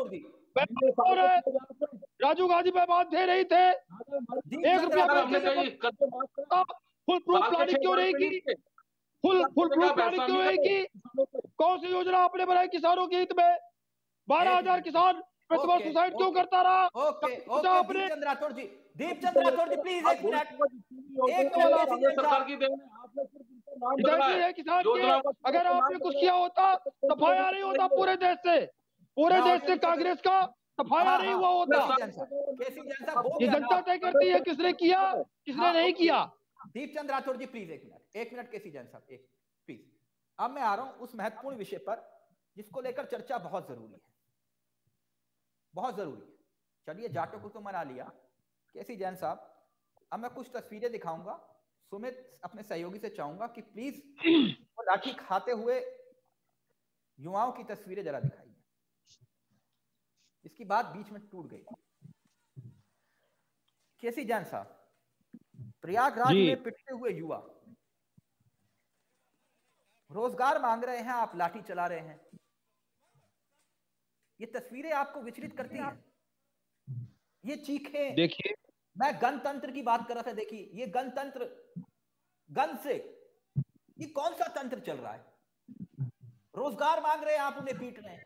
राजीव गांधी पे बात दे रही थे, एक रुपया फुल प्रूफ प्लानिंग क्यों नहीं की? फुल फुल प्रूफ प्लानिंग क्यों नहीं की? कौन सी योजना आपने बनाई किसानों के हित में? बारह हजार किसान प्रतिभा सुसाइड क्यों करता रहा? Okay okay Deepchand Rathore ji, Deepchand Rathore ji please एक मिनट, एक मिनट सरकार की देन है किसान के। अगर आपने कुछ किया होता, सफाया नहीं होता पूरे देश से, पूरे देश से कांग्रेस का सफाया नहीं हुआ होता। ये जनता तय करती है किसने किया किसने नहीं किया। दीपचंद राठौर जी प्लीज एक मिनट, एक मिनट केसी जैन साहब, एक प्लीज। अब मैं आ रहा हूं उस महत्वपूर्ण विषय पर जिसको लेकर चर्चा बहुत जरूरी है, बहुत जरूरी है। चलिए जाटों को तो मना लिया, केसी जैन साहब, अब मैं कुछ तस्वीरें दिखाऊंगा। सुमित अपने सहयोगी से चाहूंगा कि प्लीज वो लाठी खाते हुए युवाओं की तस्वीरें जरा दिखाइए। इसकी बात बीच में टूट गई। केसी जैन साहब, प्रयागराज में पिटते हुए युवा रोजगार मांग रहे हैं, आप लाठी चला रहे हैं। ये तस्वीरें आपको विचलित करती हैं? ये चीखें, देखिए मैं गणतंत्र की बात कर रहा था, देखिए ये गणतंत्र, गन से ये कौन सा तंत्र चल रहा है? रोजगार मांग रहे हैं, आप उन्हें पीट रहे हैं।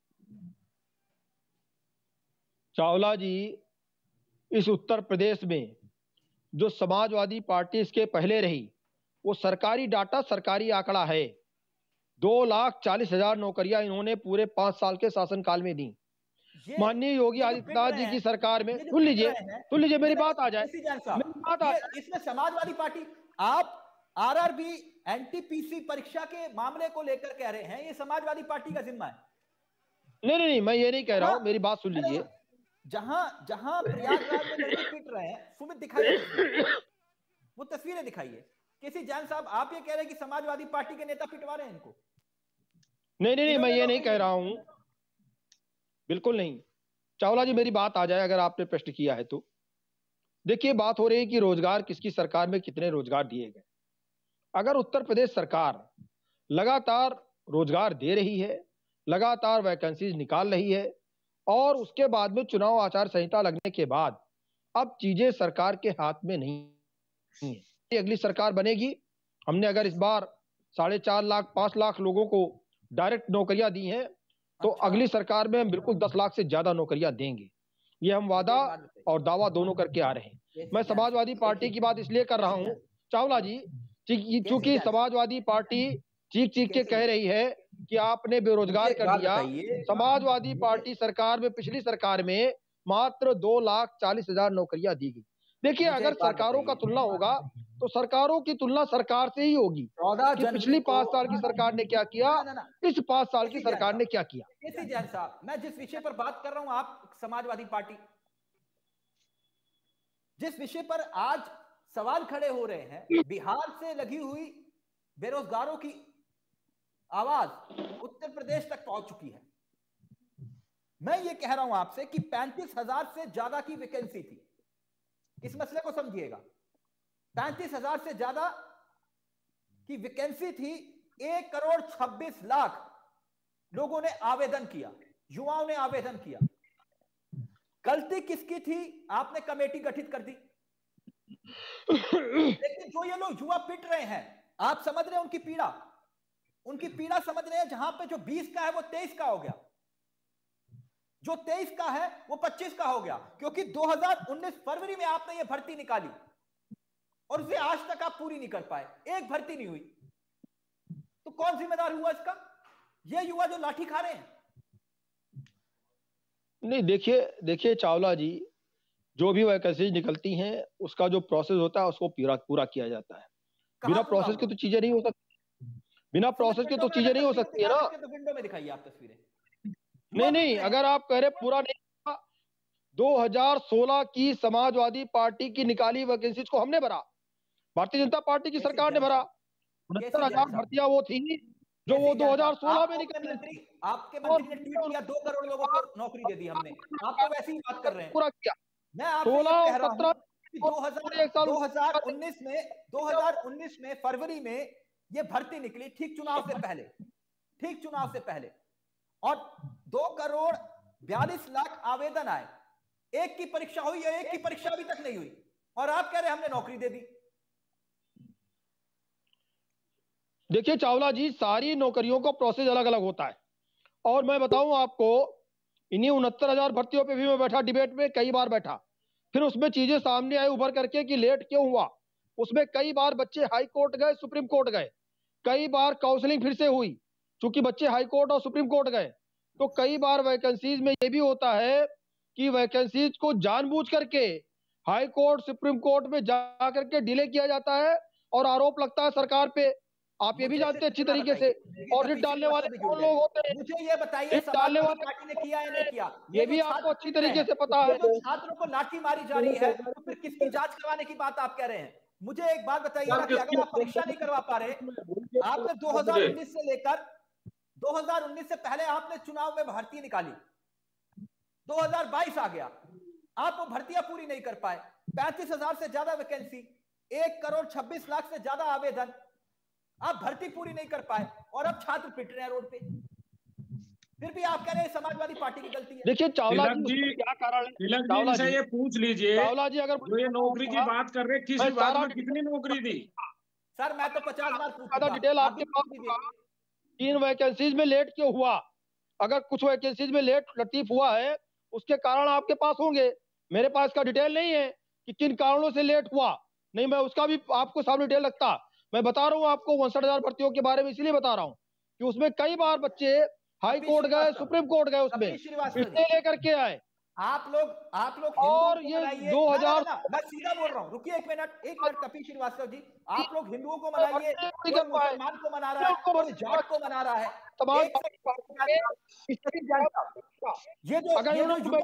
चावला जी, इस उत्तर प्रदेश में जो समाजवादी पार्टी इसके पहले रही, वो सरकारी डाटा, सरकारी आंकड़ा है। दो लाख चालीस हजार नौकरियां इन्होंने पूरे पांच साल के शासनकाल में दी। माननीय योगी आदित्यनाथ जी की सरकार में, सुन लीजिए सुन लीजिए मेरी बात आ जाए, मेरी बात आ जाए। इसमें समाजवादी पार्टी, आप आरआरबी एनटीपीसी परीक्षा के मामले को लेकर कह रहे हैं ये समाजवादी पार्टी का जिम्मा है? नहीं नहीं नहीं, मैं ये नहीं कह रहा हूं, मेरी बात सुन लीजिए। जहां जहां प्रयागराज में लड़के पीट रहे हैं, सुमित दिखाइए वो तस्वीरें दिखाइए। केसी जैन साहब, आप ये कह रहे हैं कि समाजवादी पार्टी के नेता पिटवा रहे हैं इनको? नहीं नहीं नहीं, मैं ये नहीं कह रहा हूं, बिल्कुल नहीं। चावला जी मेरी बात आ जाए, अगर आपने प्रश्न किया है तो। देखिए बात हो रही है कि रोजगार किसकी सरकार में कितने रोजगार दिए गए। अगर उत्तर प्रदेश सरकार लगातार रोजगार दे रही है, लगातार वैकेंसीज निकाल रही है, और उसके बाद में चुनाव आचार संहिता लगने के बाद अब चीजें सरकार के हाथ में नहीं है। अगली सरकार बनेगी, हमने अगर इस बार साढ़े चार लाख पांच लाख लोगों को डायरेक्ट नौकरियां दी हैं, तो अच्छा। अगली सरकार में हम बिल्कुल दस लाख से ज्यादा नौकरियां देंगे। ये हम वादा और दावा दोनों करके आ रहे हैं। मैं समाजवादी पार्टी की बात इसलिए कर रहा हूं चावला जी, चूंकि समाजवादी पार्टी चीख चीख के कह रही है कि आपने बेरोजगार कर दिया। समाजवादी पार्टी सरकार में, पिछली सरकार में मात्र दो लाख चालीस हजार नौकरियां दी गई। देखिए अगर सरकारों का तुलना होगा तो सरकारों की तुलना सरकार से ही होगी कि पिछली पांच साल की सरकार ने क्या किया, इस पांच साल की सरकार ने क्या किया। केसी जैन साहब, मैं जिस विषय पर बात कर रहा हूं, आप समाजवादी पार्टी, जिस विषय पर आज सवाल खड़े हो रहे हैं, बिहार से लगी हुई बेरोजगारों की आवाज उत्तर प्रदेश तक पहुंच चुकी है। मैं ये कह रहा हूं आपसे कि पैंतीस हजार से ज्यादा की वैकेंसी थी। इस मसले को समझिएगा, पैंतीस हजार से ज्यादा की वैकेंसी थी। एक करोड़ छब्बीस लाख लोगों ने आवेदन किया, युवाओं ने आवेदन किया। गलती किसकी थी? आपने कमेटी गठित कर दी। लेकिन जो ये लोग युवा पिट रहे हैं, आप समझ रहे हैं उनकी पीड़ा, उनकी पीड़ा समझ रहे हैं। जहां पे जो बीस का है वो तेईस का हो गया, जो तेईस का है वो पच्चीस का हो गया, क्योंकि दो हज़ार उन्नीस फरवरी में आपने ये भर्ती निकाली और उसे आज तक आप पूरी नहीं कर पाए, एक भर्ती नहीं हुई। तो कौन जिम्मेदार हुआ इसका? ये युवा जो लाठी खा रहे हैं। नहीं, देखिए देखिए चावला जी, जो भी वैकेंसी निकलती हैं उसका जो प्रोसेस होता है उसको पूरा पूरा किया जाता है। बिना प्रोसेस के तो चीजें नहीं हो सकती, बिना प्रोसेस के तो चीजें नहीं हो सकती है ना। तो विंडो में दिखाइए आप तस्वीरें। नहीं नहीं, अगर आप कह रहे पूरा नहीं, दो हज़ार सोलह की समाजवादी पार्टी की निकाली वैकेंसीज को हमने भरा, भारतीय जनता पार्टी की सरकार ने भरा। उनहत्तर हजार भर्तियां वो थी जो वो दो हज़ार सोलह में निकली। आपके मंत्री ने ट्वीट किया दो करोड़ लोगों को नौकरी दे दी हमने, आप तो वैसे ही बात कर रहे हैं। पूरा किया। मैं आपसे कह रहा हूं कि दो हज़ार उन्नीस में दो हज़ार उन्नीस में फरवरी में ये भर्ती निकली, ठीक चुनाव से पहले, ठीक चुनाव से पहले, और दो करोड़ बयालीस लाख आवेदन आए। एक की परीक्षा हुई है, एक की परीक्षा अभी तक नहीं हुई, और आप कह रहे हमने नौकरी दे दी। देखिए चावला जी, सारी नौकरियों का प्रोसेस अलग अलग होता है, और मैं बताऊं आपको, इन्हीं उनहत्तर हजार भर्तियों पे भी मैं बैठा डिबेट में, कई बार बैठा। फिर उसमें चीजें सामने आई उभर करके कि लेट क्यों हुआ। उसमें कई बार बच्चे हाई कोर्ट गए, सुप्रीम कोर्ट गए, कई बार काउंसलिंग फिर से हुई, चूंकि बच्चे हाई कोर्ट और सुप्रीम कोर्ट गए। तो कई बार वैकेंसीज में ये भी होता है कि वैकेंसीज को जानबूझ करके हाई कोर्ट सुप्रीम कोर्ट में जा करके डिले किया जाता है और आरोप लगता है सरकार पे आप ये भी जानते हैं अच्छी तरीके से। और रिट डालने वाले कौन लोग होते हैं? मुझे ये बताइए, रिट डालने वाले पार्टी ने किया या नहीं किया? ये भी आपको अच्छी तरीके से पता है। छात्रों को लाठी मारी जा रही है, तो फिर किसकी जांच करवाने की बात आप कह रहे हैं? मुझे एक बात बताइएगा कि अगर आप परीक्षा नहीं करवा पा रहे, आपने दो हज़ार उन्नीस से लेकर दो हज़ार उन्नीस से पहले आपने चुनाव में भर्ती निकाली, दो हज़ार बाईस आ गया, आप वो भर्तियां पूरी नहीं कर पाए, पैंतीस हजार से ज्यादा वैकेंसी, एक करोड़ छब्बीस लाख से ज्यादा आवेदन, आप भर्ती पूरी नहीं कर पाए और अब छात्र पिट रहे हैं रोड पे। फिर भी आप कह रहे हैं समाजवादी पार्टी की गलती है। देखिए चावला जी क्या कारण है, तिलक जी से ये पूछ लीजिए, चावला जी अगर जो ये नौकरी की बात कर रहे, किस विभाग में कितनी नौकरी दी? सर मैं तो पचास बार पूछा, डिटेल आपके पास। तीन वैकेंसीज में लेट क्यों हुआ? अगर कुछ वैकेंसीज में लेट लतीफ हुआ है, उसके कारण आपके पास होंगे। मेरे पास का डिटेल नहीं है कि किन कारणों से लेट हुआ, नहीं मैं उसका भी आपको सामने डिटेल रखता। मैं बता रहा हूँ आपको उनसठ हजार भर्तियों के बारे में इसलिए बता रहा हूँ कि उसमें कई बार बच्चे हाई कोर्ट गए, सुप्रीम कोर्ट गए, उसमें इसलिए लेकर के आए आप लोग आप लोग और ये दो हजार मैं सीधा बोल रहा हूँ, रुकिए एक मिनट एक मिनट कपिल श्रीवास्तव जी, आप लोग हिंदुओं को मनाइए, कोई मुसलमान को मना रहा है, कोई जाट को मना रहा है, ये जो अगर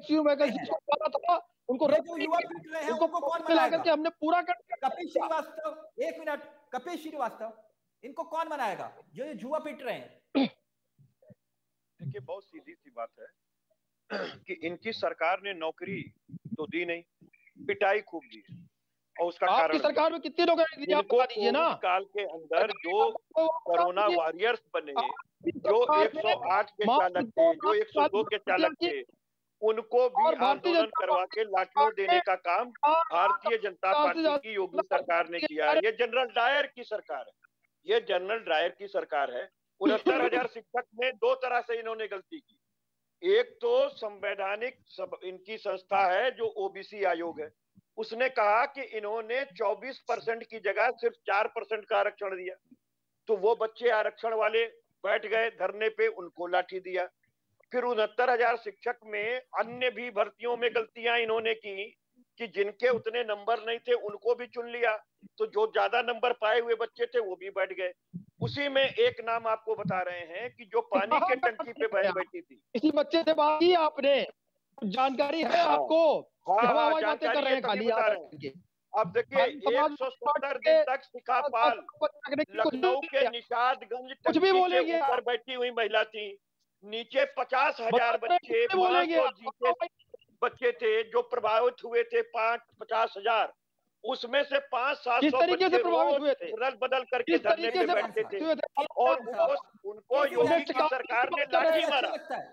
उनको जो युवा पीट रहे हैं उनको कौन मनाएगा? कि हमने पूरा कर कपिल श्रीवास्तव एक मिनट कपिल श्रीवास्तव इनको कौन मनाएगा जो ये जुआ पीट रहे हैं? देखिए बहुत सीधी सी बात है कि इनकी सरकार ने नौकरी तो दी नहीं, पिटाई खूब दी और उसका कारण सरकार में कितने लोग दीजिए ना काल के अंदर जो कोरोना वॉरियर्स बने, जो एक सौ आठ के चालक थे, जो एक सौ दो के चालक थे, उनको भी आंदोलन करवा के लाठियों देने का काम भारतीय जनता पार्टी की योगी सरकार ने किया है। ये जनरल डायर की सरकार है, ये जनरल डायर की सरकार है। उनहत्तर हजार शिक्षक में दो तरह से इन्होंने गलती की। एक तो संवैधानिक सब इनकी संस्था है जो ओबीसी आयोग है, उसने कहा कि इन्होंने चौबीस परसेंट की जगह सिर्फ चार परसेंट का आरक्षण दिया, तो वो बच्चे आरक्षण वाले बैठ गए धरने पे, उनको लाठी दिया। फिर उनहत्तर हजार शिक्षक में अन्य भी भर्तियों में गलतियां इन्होंने की कि जिनके उतने नंबर नहीं थे उनको भी चुन लिया, तो जो ज्यादा नंबर पाए हुए बच्चे थे वो भी बैठ गए। उसी में एक नाम आपको बता रहे हैं कि जो पानी के टंकी पे बहन बैठी थी, इसी बच्चे से बात की आपने, जानकारी है आपको? हाँ, हाँ, जानकारी कर रहे हैं खाली बता रहे हैं। अब देखिए एक सौ सत्तर दिन तक शिखा पाल लखनऊ के निषादगंज कुछ भी बोलेंगे ऊपर बैठी हुई महिला थी, नीचे पचास हजार बच्चे जीते बच्चे थे जो प्रभावित हुए थे, पांच पचास हजार, उसमें से पांच सात सौ बच्चे रल बदल करके धरने पे बैठते थे और उनको उनको योगी की सरकार ने लाठी मारा,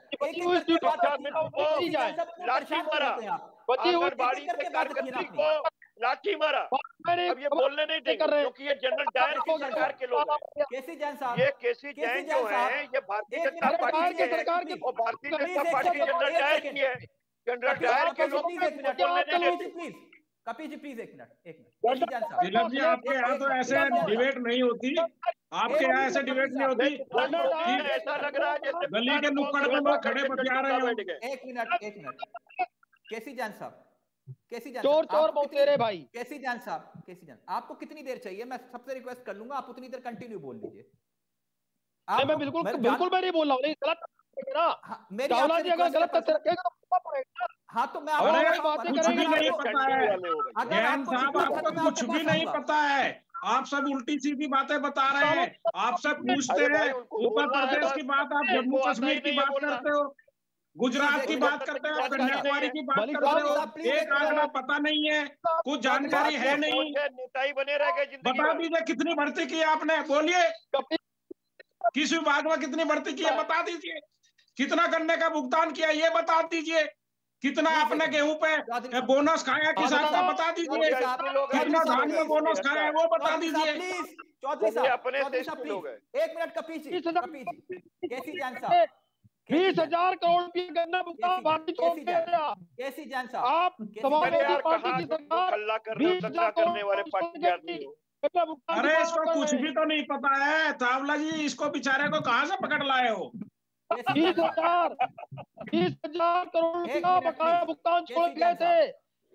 लाठी मारा, आंगनबाड़ी के कार्यकर्ती को लाठी मारा। अब ये बोलने नहीं देंगे क्योंकि ये जनरल डायर की सरकार के लोग हैं। केसी जैन साहब, ये केसी जैन जो है ये भारतीय जनता पार्टी के हैं और Bharatiya Janata party general Dyer की है। जनरल डायर के लोग बोलने नहीं देते। कपिल जी प्लीज एक मिनट एक मिनट तिलक जी आपके यहाँ तो ऐसे डिबेट नहीं होती, आपके यहाँ ऐसे डिबेट नहीं होती, ऐसा लग रहा है जैसे गली के नुक्कड़ पे लोग खड़े बतिया रहे हो। एक मिनट एक मिनट केसी जान साहब, केसी जान चोर चोर मोतेरे भाई, केसी जान साहब, केसी जान आपको कितनी देर चाहिए? मैं सबसे रिक्वेस्ट कर लूंगा, आप उतनी देर कंटिन्यू बोल लीजिए। मैं बिल्कुल बिल्कुल मैं नहीं बोल रहा हूँ, गलत चावला जी अगर गलत तथ्य रखेगा तो पड़ेगा। हाँ तो मैं कुछ भी नहीं पता है जैन साहब, आपको कुछ भी नहीं पता है, आप सब उल्टी सीधी बातें बता रहे हैं। आप सब पूछते हैं उत्तर प्रदेश की बात, आप जम्मू कश्मीर की बात करते हो, गुजरात की बात करते हो, कन्याकुमारी की बात करते हो, एक आंकड़ा पता नहीं है, कुछ जानकारी है नहीं। नेता बने रह गए। बता दीजिए कितनी भर्ती की आपने, बोलिए किस विभाग में कितनी भर्ती की है बता दीजिए, कितना करने का भुगतान किया ये बता दीजिए, कितना आपने गेहूं पे बोनस खाया किसान का बता दीजिए, कितना धान में बोनस खाया है वो बता दीजिए। चौधरी साहब अपने एक मिनट कपिल जी, कपिल जी, केसी जान साहब, बीस हजार करोड़ रुपये गन्ना भुगतान भारतीय छोड़ दिया। केसी जान साहब, आप समाजवादी पार्टी की सरकार बीस हजार करने वाले पार्टी, अरे इसको कुछ भी तो नहीं पता है चावला जी, इसको बेचारे को कहाँ से पकड़ लाए हो? बीस हजार बीस हजार करोड़ रुपया बकाया भुगतान छोड़ गए थे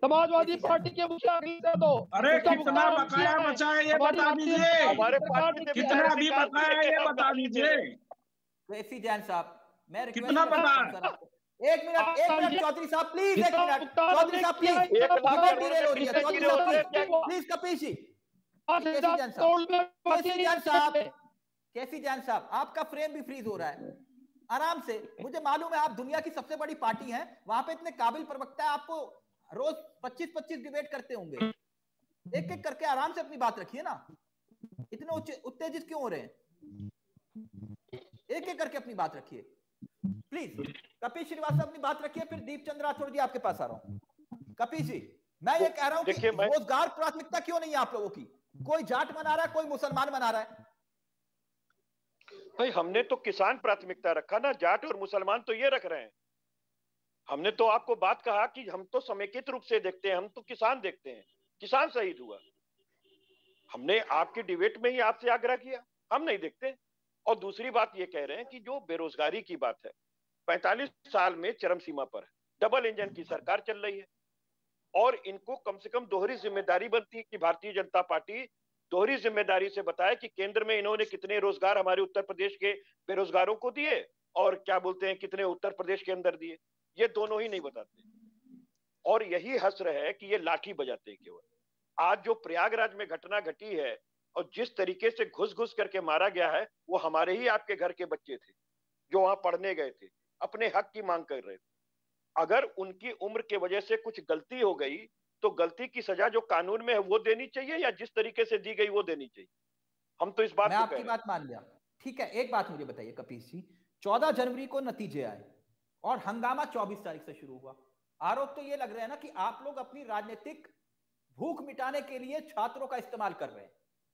समाजवादी पार्टी के मुखिया दो। अरे कितना बकाया बचा है ये बता दीजिए, हमारे पार्टी कितना अभी बकाया है ये बता दीजिए। केसी जैन साहब, मैं कितना बता एक मिनट एक मिनट चौधरी साहब प्लीज, एक मिनट चौधरी साहब please, please Kapish ji, KC Jain साहब, केसी जैन साहब, केसी जैन साहब आपका फ्रेम भी फ्रीज हो रहा है, आराम से। मुझे मालूम है आप दुनिया की सबसे बड़ी पार्टी हैं, वहां पे इतने काबिल प्रवक्ता है, आपको रोज पच्चीस पच्चीस डिबेट करते होंगे, एक एक करके आराम से अपनी बात रखिए ना, इतने उत्तेजित क्यों हो रहे हैं? एक एक करके अपनी बात रखिए प्लीज। कपिश श्रीवास्तव अपनी बात रखिए, फिर दीपचंद राठौर जी आपके पास आ रहा हूं। कपिश जी, मैं ये कह रहा हूं कि रोजगार प्राथमिकता क्यों नहीं है आप लोगों की? कोई जाट मना रहा है, कोई मुसलमान मना रहा है। भाई हमने तो किसान प्राथमिकता रखा ना, जाट और मुसलमान तो ये रख रहे हैं। हमने तो आपको बात कहा कि हम तो समेकित रूप से देखते हैं, हम तो किसान देखते हैं, किसान शहीद हुआ। हमने आपकी डिबेट में ही आपसे आग्रह किया, हम नहीं देखते। और दूसरी बात ये कह रहे हैं कि जो बेरोजगारी की बात है, पैंतालीस साल में चरम सीमा पर है, डबल इंजन की सरकार चल रही है, और इनको कम से कम दोहरी जिम्मेदारी बनती है कि भारतीय जनता पार्टी दोहरी जिम्मेदारी से बताए कि केंद्र में इन्होंने कितने रोजगार हमारे उत्तर प्रदेश के बेरोजगारों को दिए और क्या बोलते हैं कितने उत्तर प्रदेश के अंदर दिए, ये दोनों ही नहीं बताते। और यही हस्र है कि ये लाठी बजाते हैं केवल। आज जो प्रयागराज में घटना घटी है और जिस तरीके से घुस घुस करके मारा गया है, वो हमारे ही आपके घर के बच्चे थे जो वहां पढ़ने गए थे, अपने हक की मांग कर रहे थे। अगर उनकी उम्र के वजह से कुछ गलती हो गई तो गलती की सजा जो कानून में है वो देनी चाहिए या जिस तरीके से दी गई वो देनी चाहिए। हम तो इस बात मैं को आपकी बात मान लिया, ठीक है। एक बात मुझे बताइए कपिश जी, चौदह जनवरी को नतीजे आए और हंगामा चौबीस तारीख से शुरू हुआ। आरोप तो ये लग रहा है ना कि आप लोग अपनी राजनीतिक भूख मिटाने के लिए छात्रों का इस्तेमाल कर रहे हैं।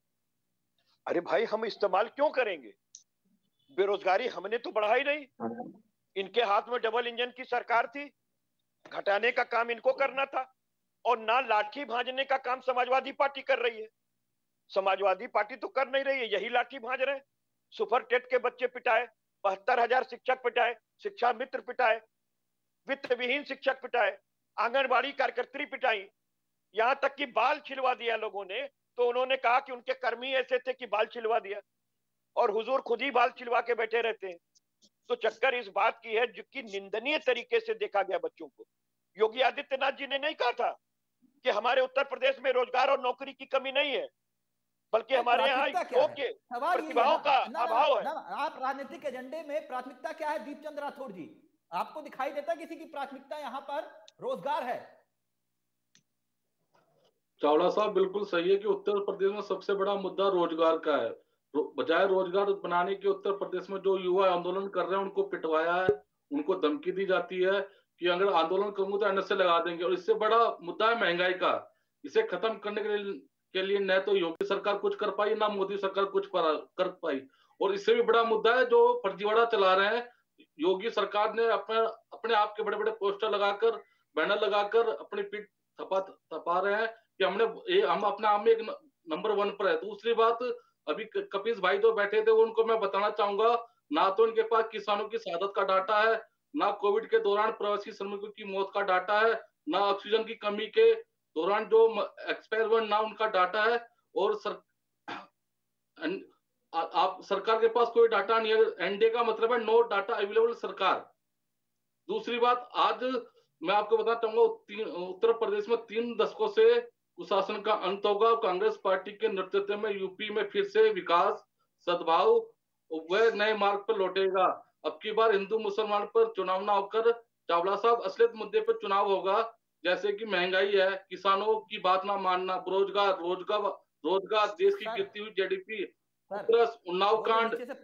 अरे भाई हम इस्तेमाल क्यों करेंगे? बेरोजगारी हमने तो बढ़ाई नहीं, इनके हाथ में डबल इंजन की सरकार थी, घटाने का काम इनको करना था। और ना लाठी भांजने का काम समाजवादी पार्टी कर रही है, समाजवादी पार्टी तो कर नहीं रही है, यही लाठी भांज रहे हैं। सुपर टेट के बच्चे पिटाए, बहत्तर हजार शिक्षक पिटाए, शिक्षा मित्र पिटाए, वित्त विहीन शिक्षक पिटाए, आंगनबाड़ी कार्यकर्त्री पिटाई, यहां तक कि बाल छिलवा दिया लोगों ने। तो उन्होंने कहा कि उनके कर्मी ऐसे थे कि बाल छिलवा दिया, और हुजूर खुद ही बाल छिलवा के बैठे रहते हैं। तो चक्कर इस बात की है जो कि निंदनीय तरीके से देखा गया बच्चों को। योगी आदित्यनाथ जी ने नहीं कहा था कि हमारे उत्तर प्रदेश में रोजगार और नौकरी की कमी नहीं है, बल्कि हमारे यहाँ योग्य प्रतिभाओं का अभाव है। आप राजनीतिक एजेंडे में प्राथमिकता क्या है दीपचंद राठौर जी? आपको दिखाई देता किसी की प्राथमिकता यहाँ पर रोजगार है? चावला साहब बिल्कुल सही है कि उत्तर प्रदेश में सबसे बड़ा मुद्दा रोजगार का है। बजाय रोजगार बनाने के उत्तर प्रदेश में जो युवा आंदोलन कर रहे हैं उनको पिटवाया है, उनको धमकी दी जाती है कि अगर आंदोलन करूंगा तो एनएसए लगा देंगे। और इससे बड़ा मुद्दा है महंगाई का। इसे खत्म करने के लिए के लिए न तो योगी सरकार कुछ कर पाई, ना मोदी सरकार कुछ कर पाई। और इससे भी बड़ा मुद्दा है जो फर्जीवाड़ा चला रहे हैं। योगी सरकार ने अपने अपने आप के बड़े बड़े पोस्टर लगाकर, बैनर लगाकर अपनी पीठ थपा थपा रहे हैं कि हमने ए, हम अपने आप में एक नंबर वन पर है। दूसरी बात, अभी कपिश भाई तो बैठे थे, उनको मैं बताना चाहूंगा, ना तो इनके पास किसानों की शहादत का डाटा है, ना कोविड के दौरान प्रवासी श्रमिकों की मौत का डाटा है, ना ऑक्सीजन की कमी के दौरान जो एक्सपायर हुआ ना उनका डाटा है। और सर, आप सरकार के पास कोई डाटा नहीं है। एनडीए का मतलब है नो डाटा अवेलेबल सरकार। दूसरी बात, आज मैं आपको बताना चाहूंगा, उत्तर प्रदेश में तीन दशकों से कुशासन का अंत होगा। कांग्रेस पार्टी के नेतृत्व में यूपी में फिर से विकास, सद्भाव व नए मार्ग पर लौटेगा। अब की बार हिंदू मुसलमान पर चुनाव ना होकर चावला साहब असलियत मुद्दे पर चुनाव होगा, जैसे कि महंगाई है, किसानों की बात ना मानना, रोजगार रोजगार रोजगार देश की गिरती हुई जीडीपी, उन्नाव कांड, जिस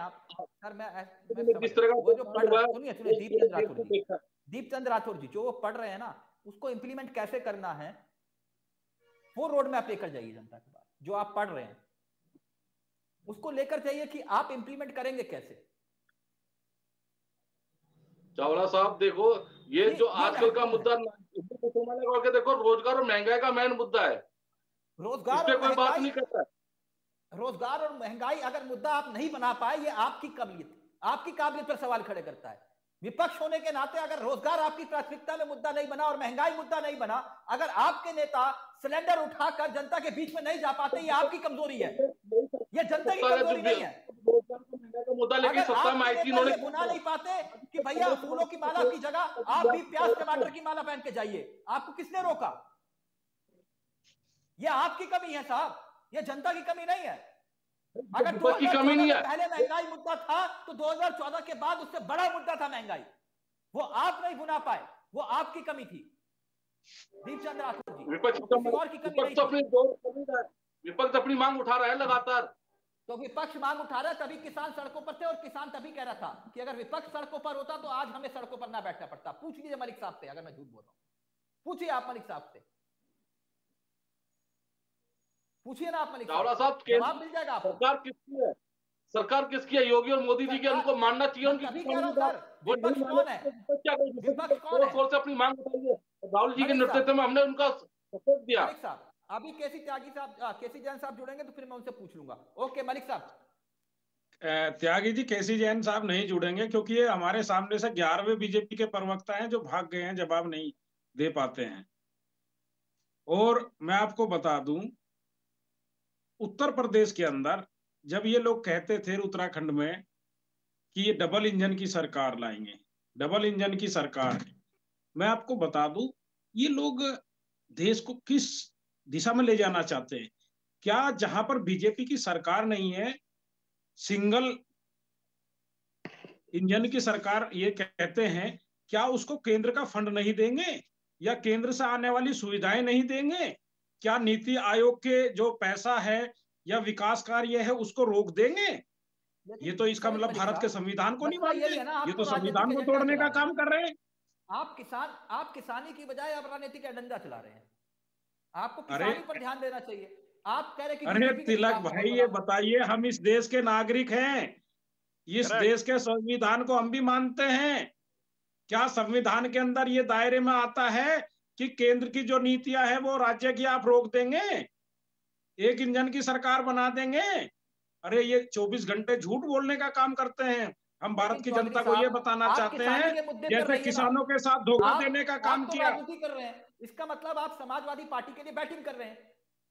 तरह का दीपचंद राठौर जी जो वो पढ़ रहे हैं ना, उसको इंप्लीमेंट कैसे करना है वो रोड मैप लेकर जाइए जनता के पास। जो आप पढ़ रहे हैं उसको लेकर जाइए कि आप इंप्लीमेंट करेंगे कैसे। चावला साहब देखो, ये जो आजकल का मुद्दा देखो, रोजगार और महंगाई का मेन मुद्दा है। रोजगार इस पे कोई बात नहीं करता है। रोजगार और महंगाई अगर मुद्दा आप नहीं बना पाए, ये आपकी काबिलियत आपकी काबिलियत पर सवाल खड़े करता है। विपक्ष होने के नाते अगर रोजगार आपकी प्राथमिकता में मुद्दा नहीं बना और महंगाई मुद्दा नहीं बना, अगर आपके नेता सिलेंडर उठाकर जनता के बीच में नहीं जा पाते, ये आपकी कमजोरी है, ये जनता की कमजोरी नहीं है। मुद्दा लेकिन सत्ता में आई थी, इन्होंने बुना नहीं पाते कि भैया फूलों की माला की जगह आप भी प्याज टमाटर की माला पहन के जाइए, आपको किसने रोका? ये आपकी कमी है साहब, ये जनता की कमी नहीं है। अगर दो हज़ार चौदह में पहले महंगाई मुद्दा था तो दो हज़ार चौदह के बाद उससे बड़ा मुद्दा था महंगाई, वो आप नहीं बुना पाए, वो आपकी कमी थी दीपचंद राठौर जी। विपक्ष और की कमी नहीं थी। विपक्ष अपनी मांग उठा रहा है लगातार, तो विपक्ष मांग उठा रहा है, तभी किसान सड़कों पर थे और किसान तभी कह रहा था कि अगर विपक्ष सड़कों पर होता तो आज हमें सड़कों पर ना बैठना पड़ता। पूछ लीजिए मलिक साहब से, अगर मैं झूठ बोल रहा हूं पूछिए आप मलिक साहब से, पूछिए ना आप मलिक साहब, जवाब मिल जाएगा आपको। सरकार किसकी है? सरकार किसकी है? योगी और मोदी जी के, उनको मानना चाहिए उनकी। विपक्ष कौन है? विपक्ष कौन है? से अपनी मांग उठाइए। राहुल जी के नेतृत्व में हमने उनका सपोर्ट दिया। मलिक साहब, अभी केसी त्यागी साहब, केसी जैन साहब जुड़ेंगे तो फिर मैं उनसे पूछ लूंगा। ओके मलिक साहब। त्यागी जी, केसी जैन साहब नहीं जुड़ेंगे क्योंकि ये हमारे सामने से ग्यारहवें बीजेपी के प्रवक्ता हैं जो भाग गए हैं, जवाब नहीं दे पाते हैं। और मैं आपको बता दूं, उत्तर प्रदेश के अंदर जब ये लोग कहते थे उत्तराखंड में कि ये डबल इंजन की सरकार लाएंगे, डबल इंजन की सरकार है, मैं आपको बता दूं ये लोग देश को किस दिशा में ले जाना चाहते हैं? क्या जहां पर बीजेपी की सरकार नहीं है, सिंगल इंजन की सरकार ये कहते हैं, क्या उसको केंद्र का फंड नहीं देंगे या केंद्र से आने वाली सुविधाएं नहीं देंगे? क्या नीति आयोग के जो पैसा है या विकास कार्य है उसको रोक देंगे? ये तो इसका मतलब भारत के संविधान को नहीं मानते, ये तो संविधान को तोड़ने का काम कर रहे हैं। आप किसान, आप किसानी की बजाय आप राजनीतिक एजेंडा चला रहे हैं। आपको किसानी पर ध्यान देना चाहिए। आप कह रहे कि अरे तिलक भाई, ये बताइए, हम इस देश के नागरिक हैं, इस देश के संविधान को हम भी मानते हैं। क्या संविधान के अंदर ये दायरे में आता है कि केंद्र की जो नीतियां हैं वो राज्य की आप रोक देंगे, एक इंजन की सरकार बना देंगे? अरे ये चौबीस घंटे झूठ बोलने का काम करते हैं। हम भारत की जनता को ये बताना चाहते हैं जैसे किसानों के साथ धोखा देने का काम किया। कर रहे हैं, इसका मतलब आप समाजवादी पार्टी के लिए बैटिंग कर रहे हैं।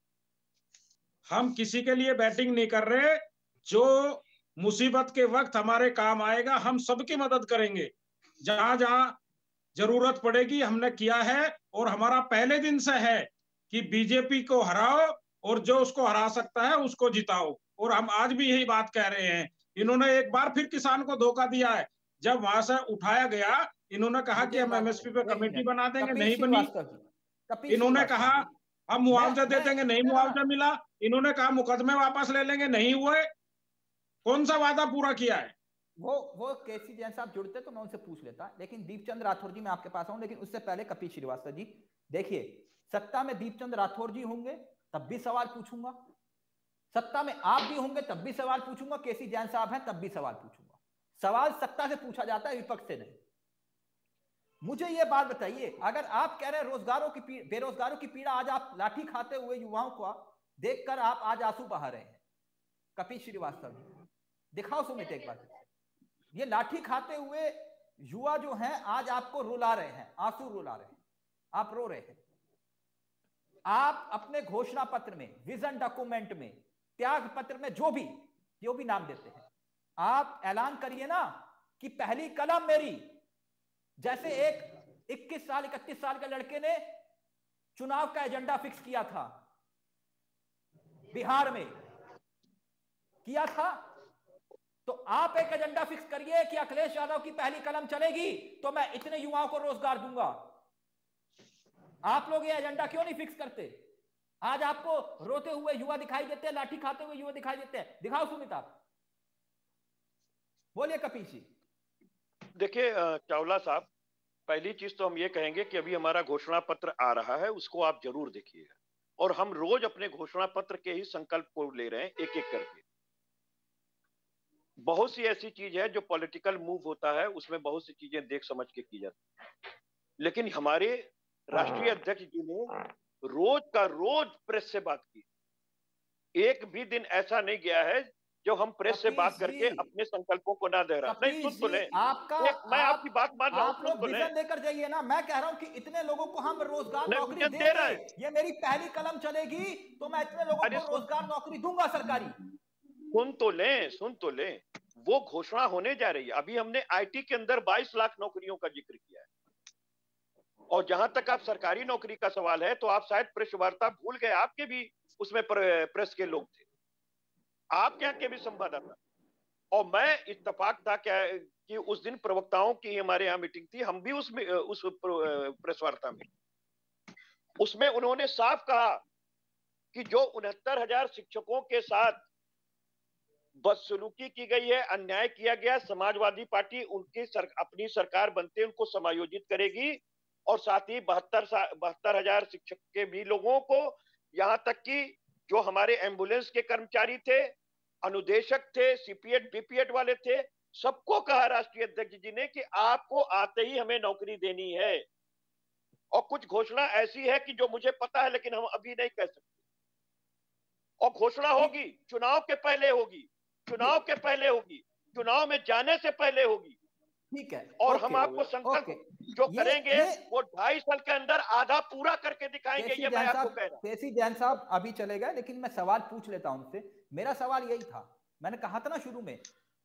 हम किसी के लिए बैटिंग नहीं कर रहे। जो मुसीबत के वक्त हमारे काम आएगा हम सबकी मदद करेंगे, जहां जहां जरूरत पड़ेगी हमने किया है। और हमारा पहले दिन से है कि बीजेपी को हराओ और जो उसको हरा सकता है उसको जिताओ, और हम आज भी यही बात कह रहे हैं। इन्होंने एक बार फिर किसान को धोखा दिया है। जब वहां से उठाया गया, इन्होंने कहा कि हम एमएसपी पे कमेटी बना देंगे, नहीं बनी। इन्होंने कहा हम मुआवजा दे देंगे, नहीं मुआवजा मिला। इन्होंने कहा मुकदमे वापस ले लेंगे, नहीं हुए। कौन सा वादा पूरा किया है? वो वो केसी जैन साहब जुड़ते तो मैं उनसे पूछ लेता, लेकिन दीपचंद राठौर जी मैं आपके पास आऊं, लेकिन उससे पहले कपिल श्रीवास्तव जी, देखिए सत्ता में दीपचंद राठौर जी होंगे तब भी सवाल पूछूंगा, सत्ता में आप भी होंगे तब भी सवाल पूछूंगा, केसी जैन साहब हैं तब भी सवाल पूछूंगा। सवाल सत्ता से पूछा जाता है, विपक्ष से नहीं। मुझे यह बात बताइए, अगर आप कह रहे हैं रोजगारों की बेरोजगारों की पीड़ा, आज आप लाठी खाते हुए युवाओं को देखकर आप आज आंसू बहा रहे हैं। कपिल श्रीवास्तव जी दिखाओ सुमित एक बार, ये लाठी खाते हुए युवा जो हैं आज आपको रुला रहे हैं, आंसू रुला रहे हैं, आप रो रहे हैं। आप अपने घोषणा पत्र में, विजन डॉक्यूमेंट में, त्याग पत्र में, जो भी जो भी नाम देते हैं, आप ऐलान करिए ना कि पहली कलम मेरी। जैसे एक इक्कीस साल इकतीस साल के लड़के ने चुनाव का एजेंडा फिक्स किया था, बिहार में किया था, तो आप एक एजेंडा फिक्स करिए कि अखिलेश यादव की पहली कलम चलेगी तो मैं इतने युवाओं को रोजगार दूंगा। आप लोग ये एजेंडा क्यों नहीं फिक्स करते? आज आपको रोते हुए युवा दिखाई देते हैं, लाठी खाते हुए युवा दिखाई देते हैं। दिखाओ सुमित, आप बोलिए कपिल जी। देखिए चावला साहब, पहली चीज तो हम ये कहेंगे कि अभी हमारा घोषणा पत्र आ रहा है, उसको आप जरूर देखिएगा। और हम रोज अपने घोषणा पत्र के ही संकल्प को ले रहे हैं एक एक करके। बहुत सी ऐसी चीज है जो पॉलिटिकल मूव होता है, उसमें बहुत सी चीजें देख समझ के की जाती है, लेकिन हमारे राष्ट्रीय अध्यक्ष जी ने रोज का रोज प्रेस से बात की। एक भी दिन ऐसा नहीं गया है जो हम प्रेस से बात करके अपने संकल्पों को ना दोहरा। नहीं, सुन तो ले, आपका मैं आप, आपकी बात मान रहा हूँ, आप लोग तो विजन लेकर जाइए ना। मैं कह रहा हूँ कि इतने लोगों को हम रोजगार नौकरी दे रहा है, ये मेरी पहली कलम चलेगी तो मैं इतने लोगों को रोजगार नौकरी दूंगा सरकारी। सुन तो ले, सुन तो ले, वो घोषणा होने जा रही है। अभी हमने आईटी के अंदर बाईस लाख नौकरियों का जिक्र किया है। और जहां तक आप सरकारी नौकरी का सवाल है, तो आप शायद प्रेस वार्ता भूल गए, आपके भी उसमें प्रेस के लोग थे, आपके यहाँ के भी संवाददाता। और मैं इत्तेफाक था क्या कि उस दिन प्रवक्ताओं की हमारे यहाँ मीटिंग थी, हम भी उसमें उस प्रेस वार्ता में, उसमें उन्होंने साफ कहा कि जो उनहत्तर हजार शिक्षकों के साथ बदसलूकी की गई है, अन्याय किया गया, समाजवादी पार्टी उनकी सर, अपनी सरकार बनते उनको समायोजित करेगी। और साथ ही बहत्तर बहत्तर हजार शिक्षक के भी लोगों को, यहां तक कि जो हमारे एम्बुलेंस के कर्मचारी थे, अनुदेशक थे, सीपीएड बीपीएड वाले थे, सबको कहा राष्ट्रीय अध्यक्ष जी ने कि आपको आते ही हमें नौकरी देनी है। और कुछ घोषणा ऐसी है कि जो मुझे पता है लेकिन हम अभी नहीं कह सकते। और घोषणा होगी, चुनाव के पहले होगी, चुनाव के पहले होगी, चुनाव में जाने से पहले होगी। ठीक है। और हम आपको संकल्प जो करेंगे वो ढाई साल के अंदर आधा पूरा करके दिखाएंगे। ये मैं आपको कह रहा हूं। केसी जैन साहब अभी चले गए, लेकिन मैं सवाल पूछ लेता हूं उनसे। मेरा सवाल यही था, मैंने कहा था ना शुरू में,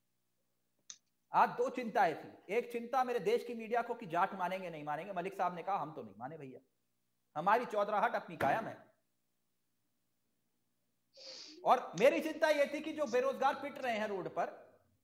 आज दो चिंताएं थी। एक चिंता मेरे देश की मीडिया को कि जाट मानेंगे नहीं मानेंगे। मलिक साहब ने कहा हम तो नहीं माने भैया, हमारी चौधराहट अपनी कायम है। और मेरी चिंता यह थी कि जो बेरोजगार पिट रहे हैं रोड पर,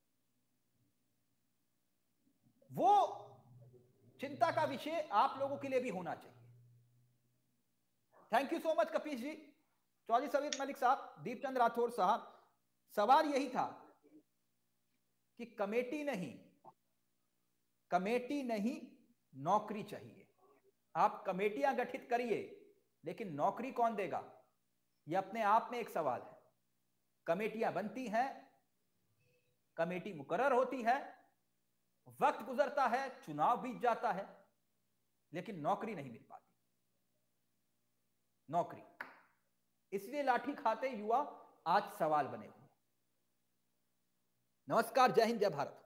वो चिंता का विषय आप लोगों के लिए भी होना चाहिए। Thank you so much Kapish ji, Chaudhary Savir Malik साहब, दीपचंद राठौर साहब। सवाल यही था कि कमेटी नहीं, कमेटी नहीं नौकरी चाहिए। आप कमेटियां गठित करिए, लेकिन नौकरी कौन देगा, यह अपने आप में एक सवाल है। कमेटियां बनती हैं, कमेटी मुकर्रर होती है, वक्त गुजरता है, चुनाव बीत जाता है, लेकिन नौकरी नहीं मिल पाती। नौकरी, इसलिए लाठी खाते युवा आज सवाल बने हुए। नमस्कार, जय हिंद, जय भारत।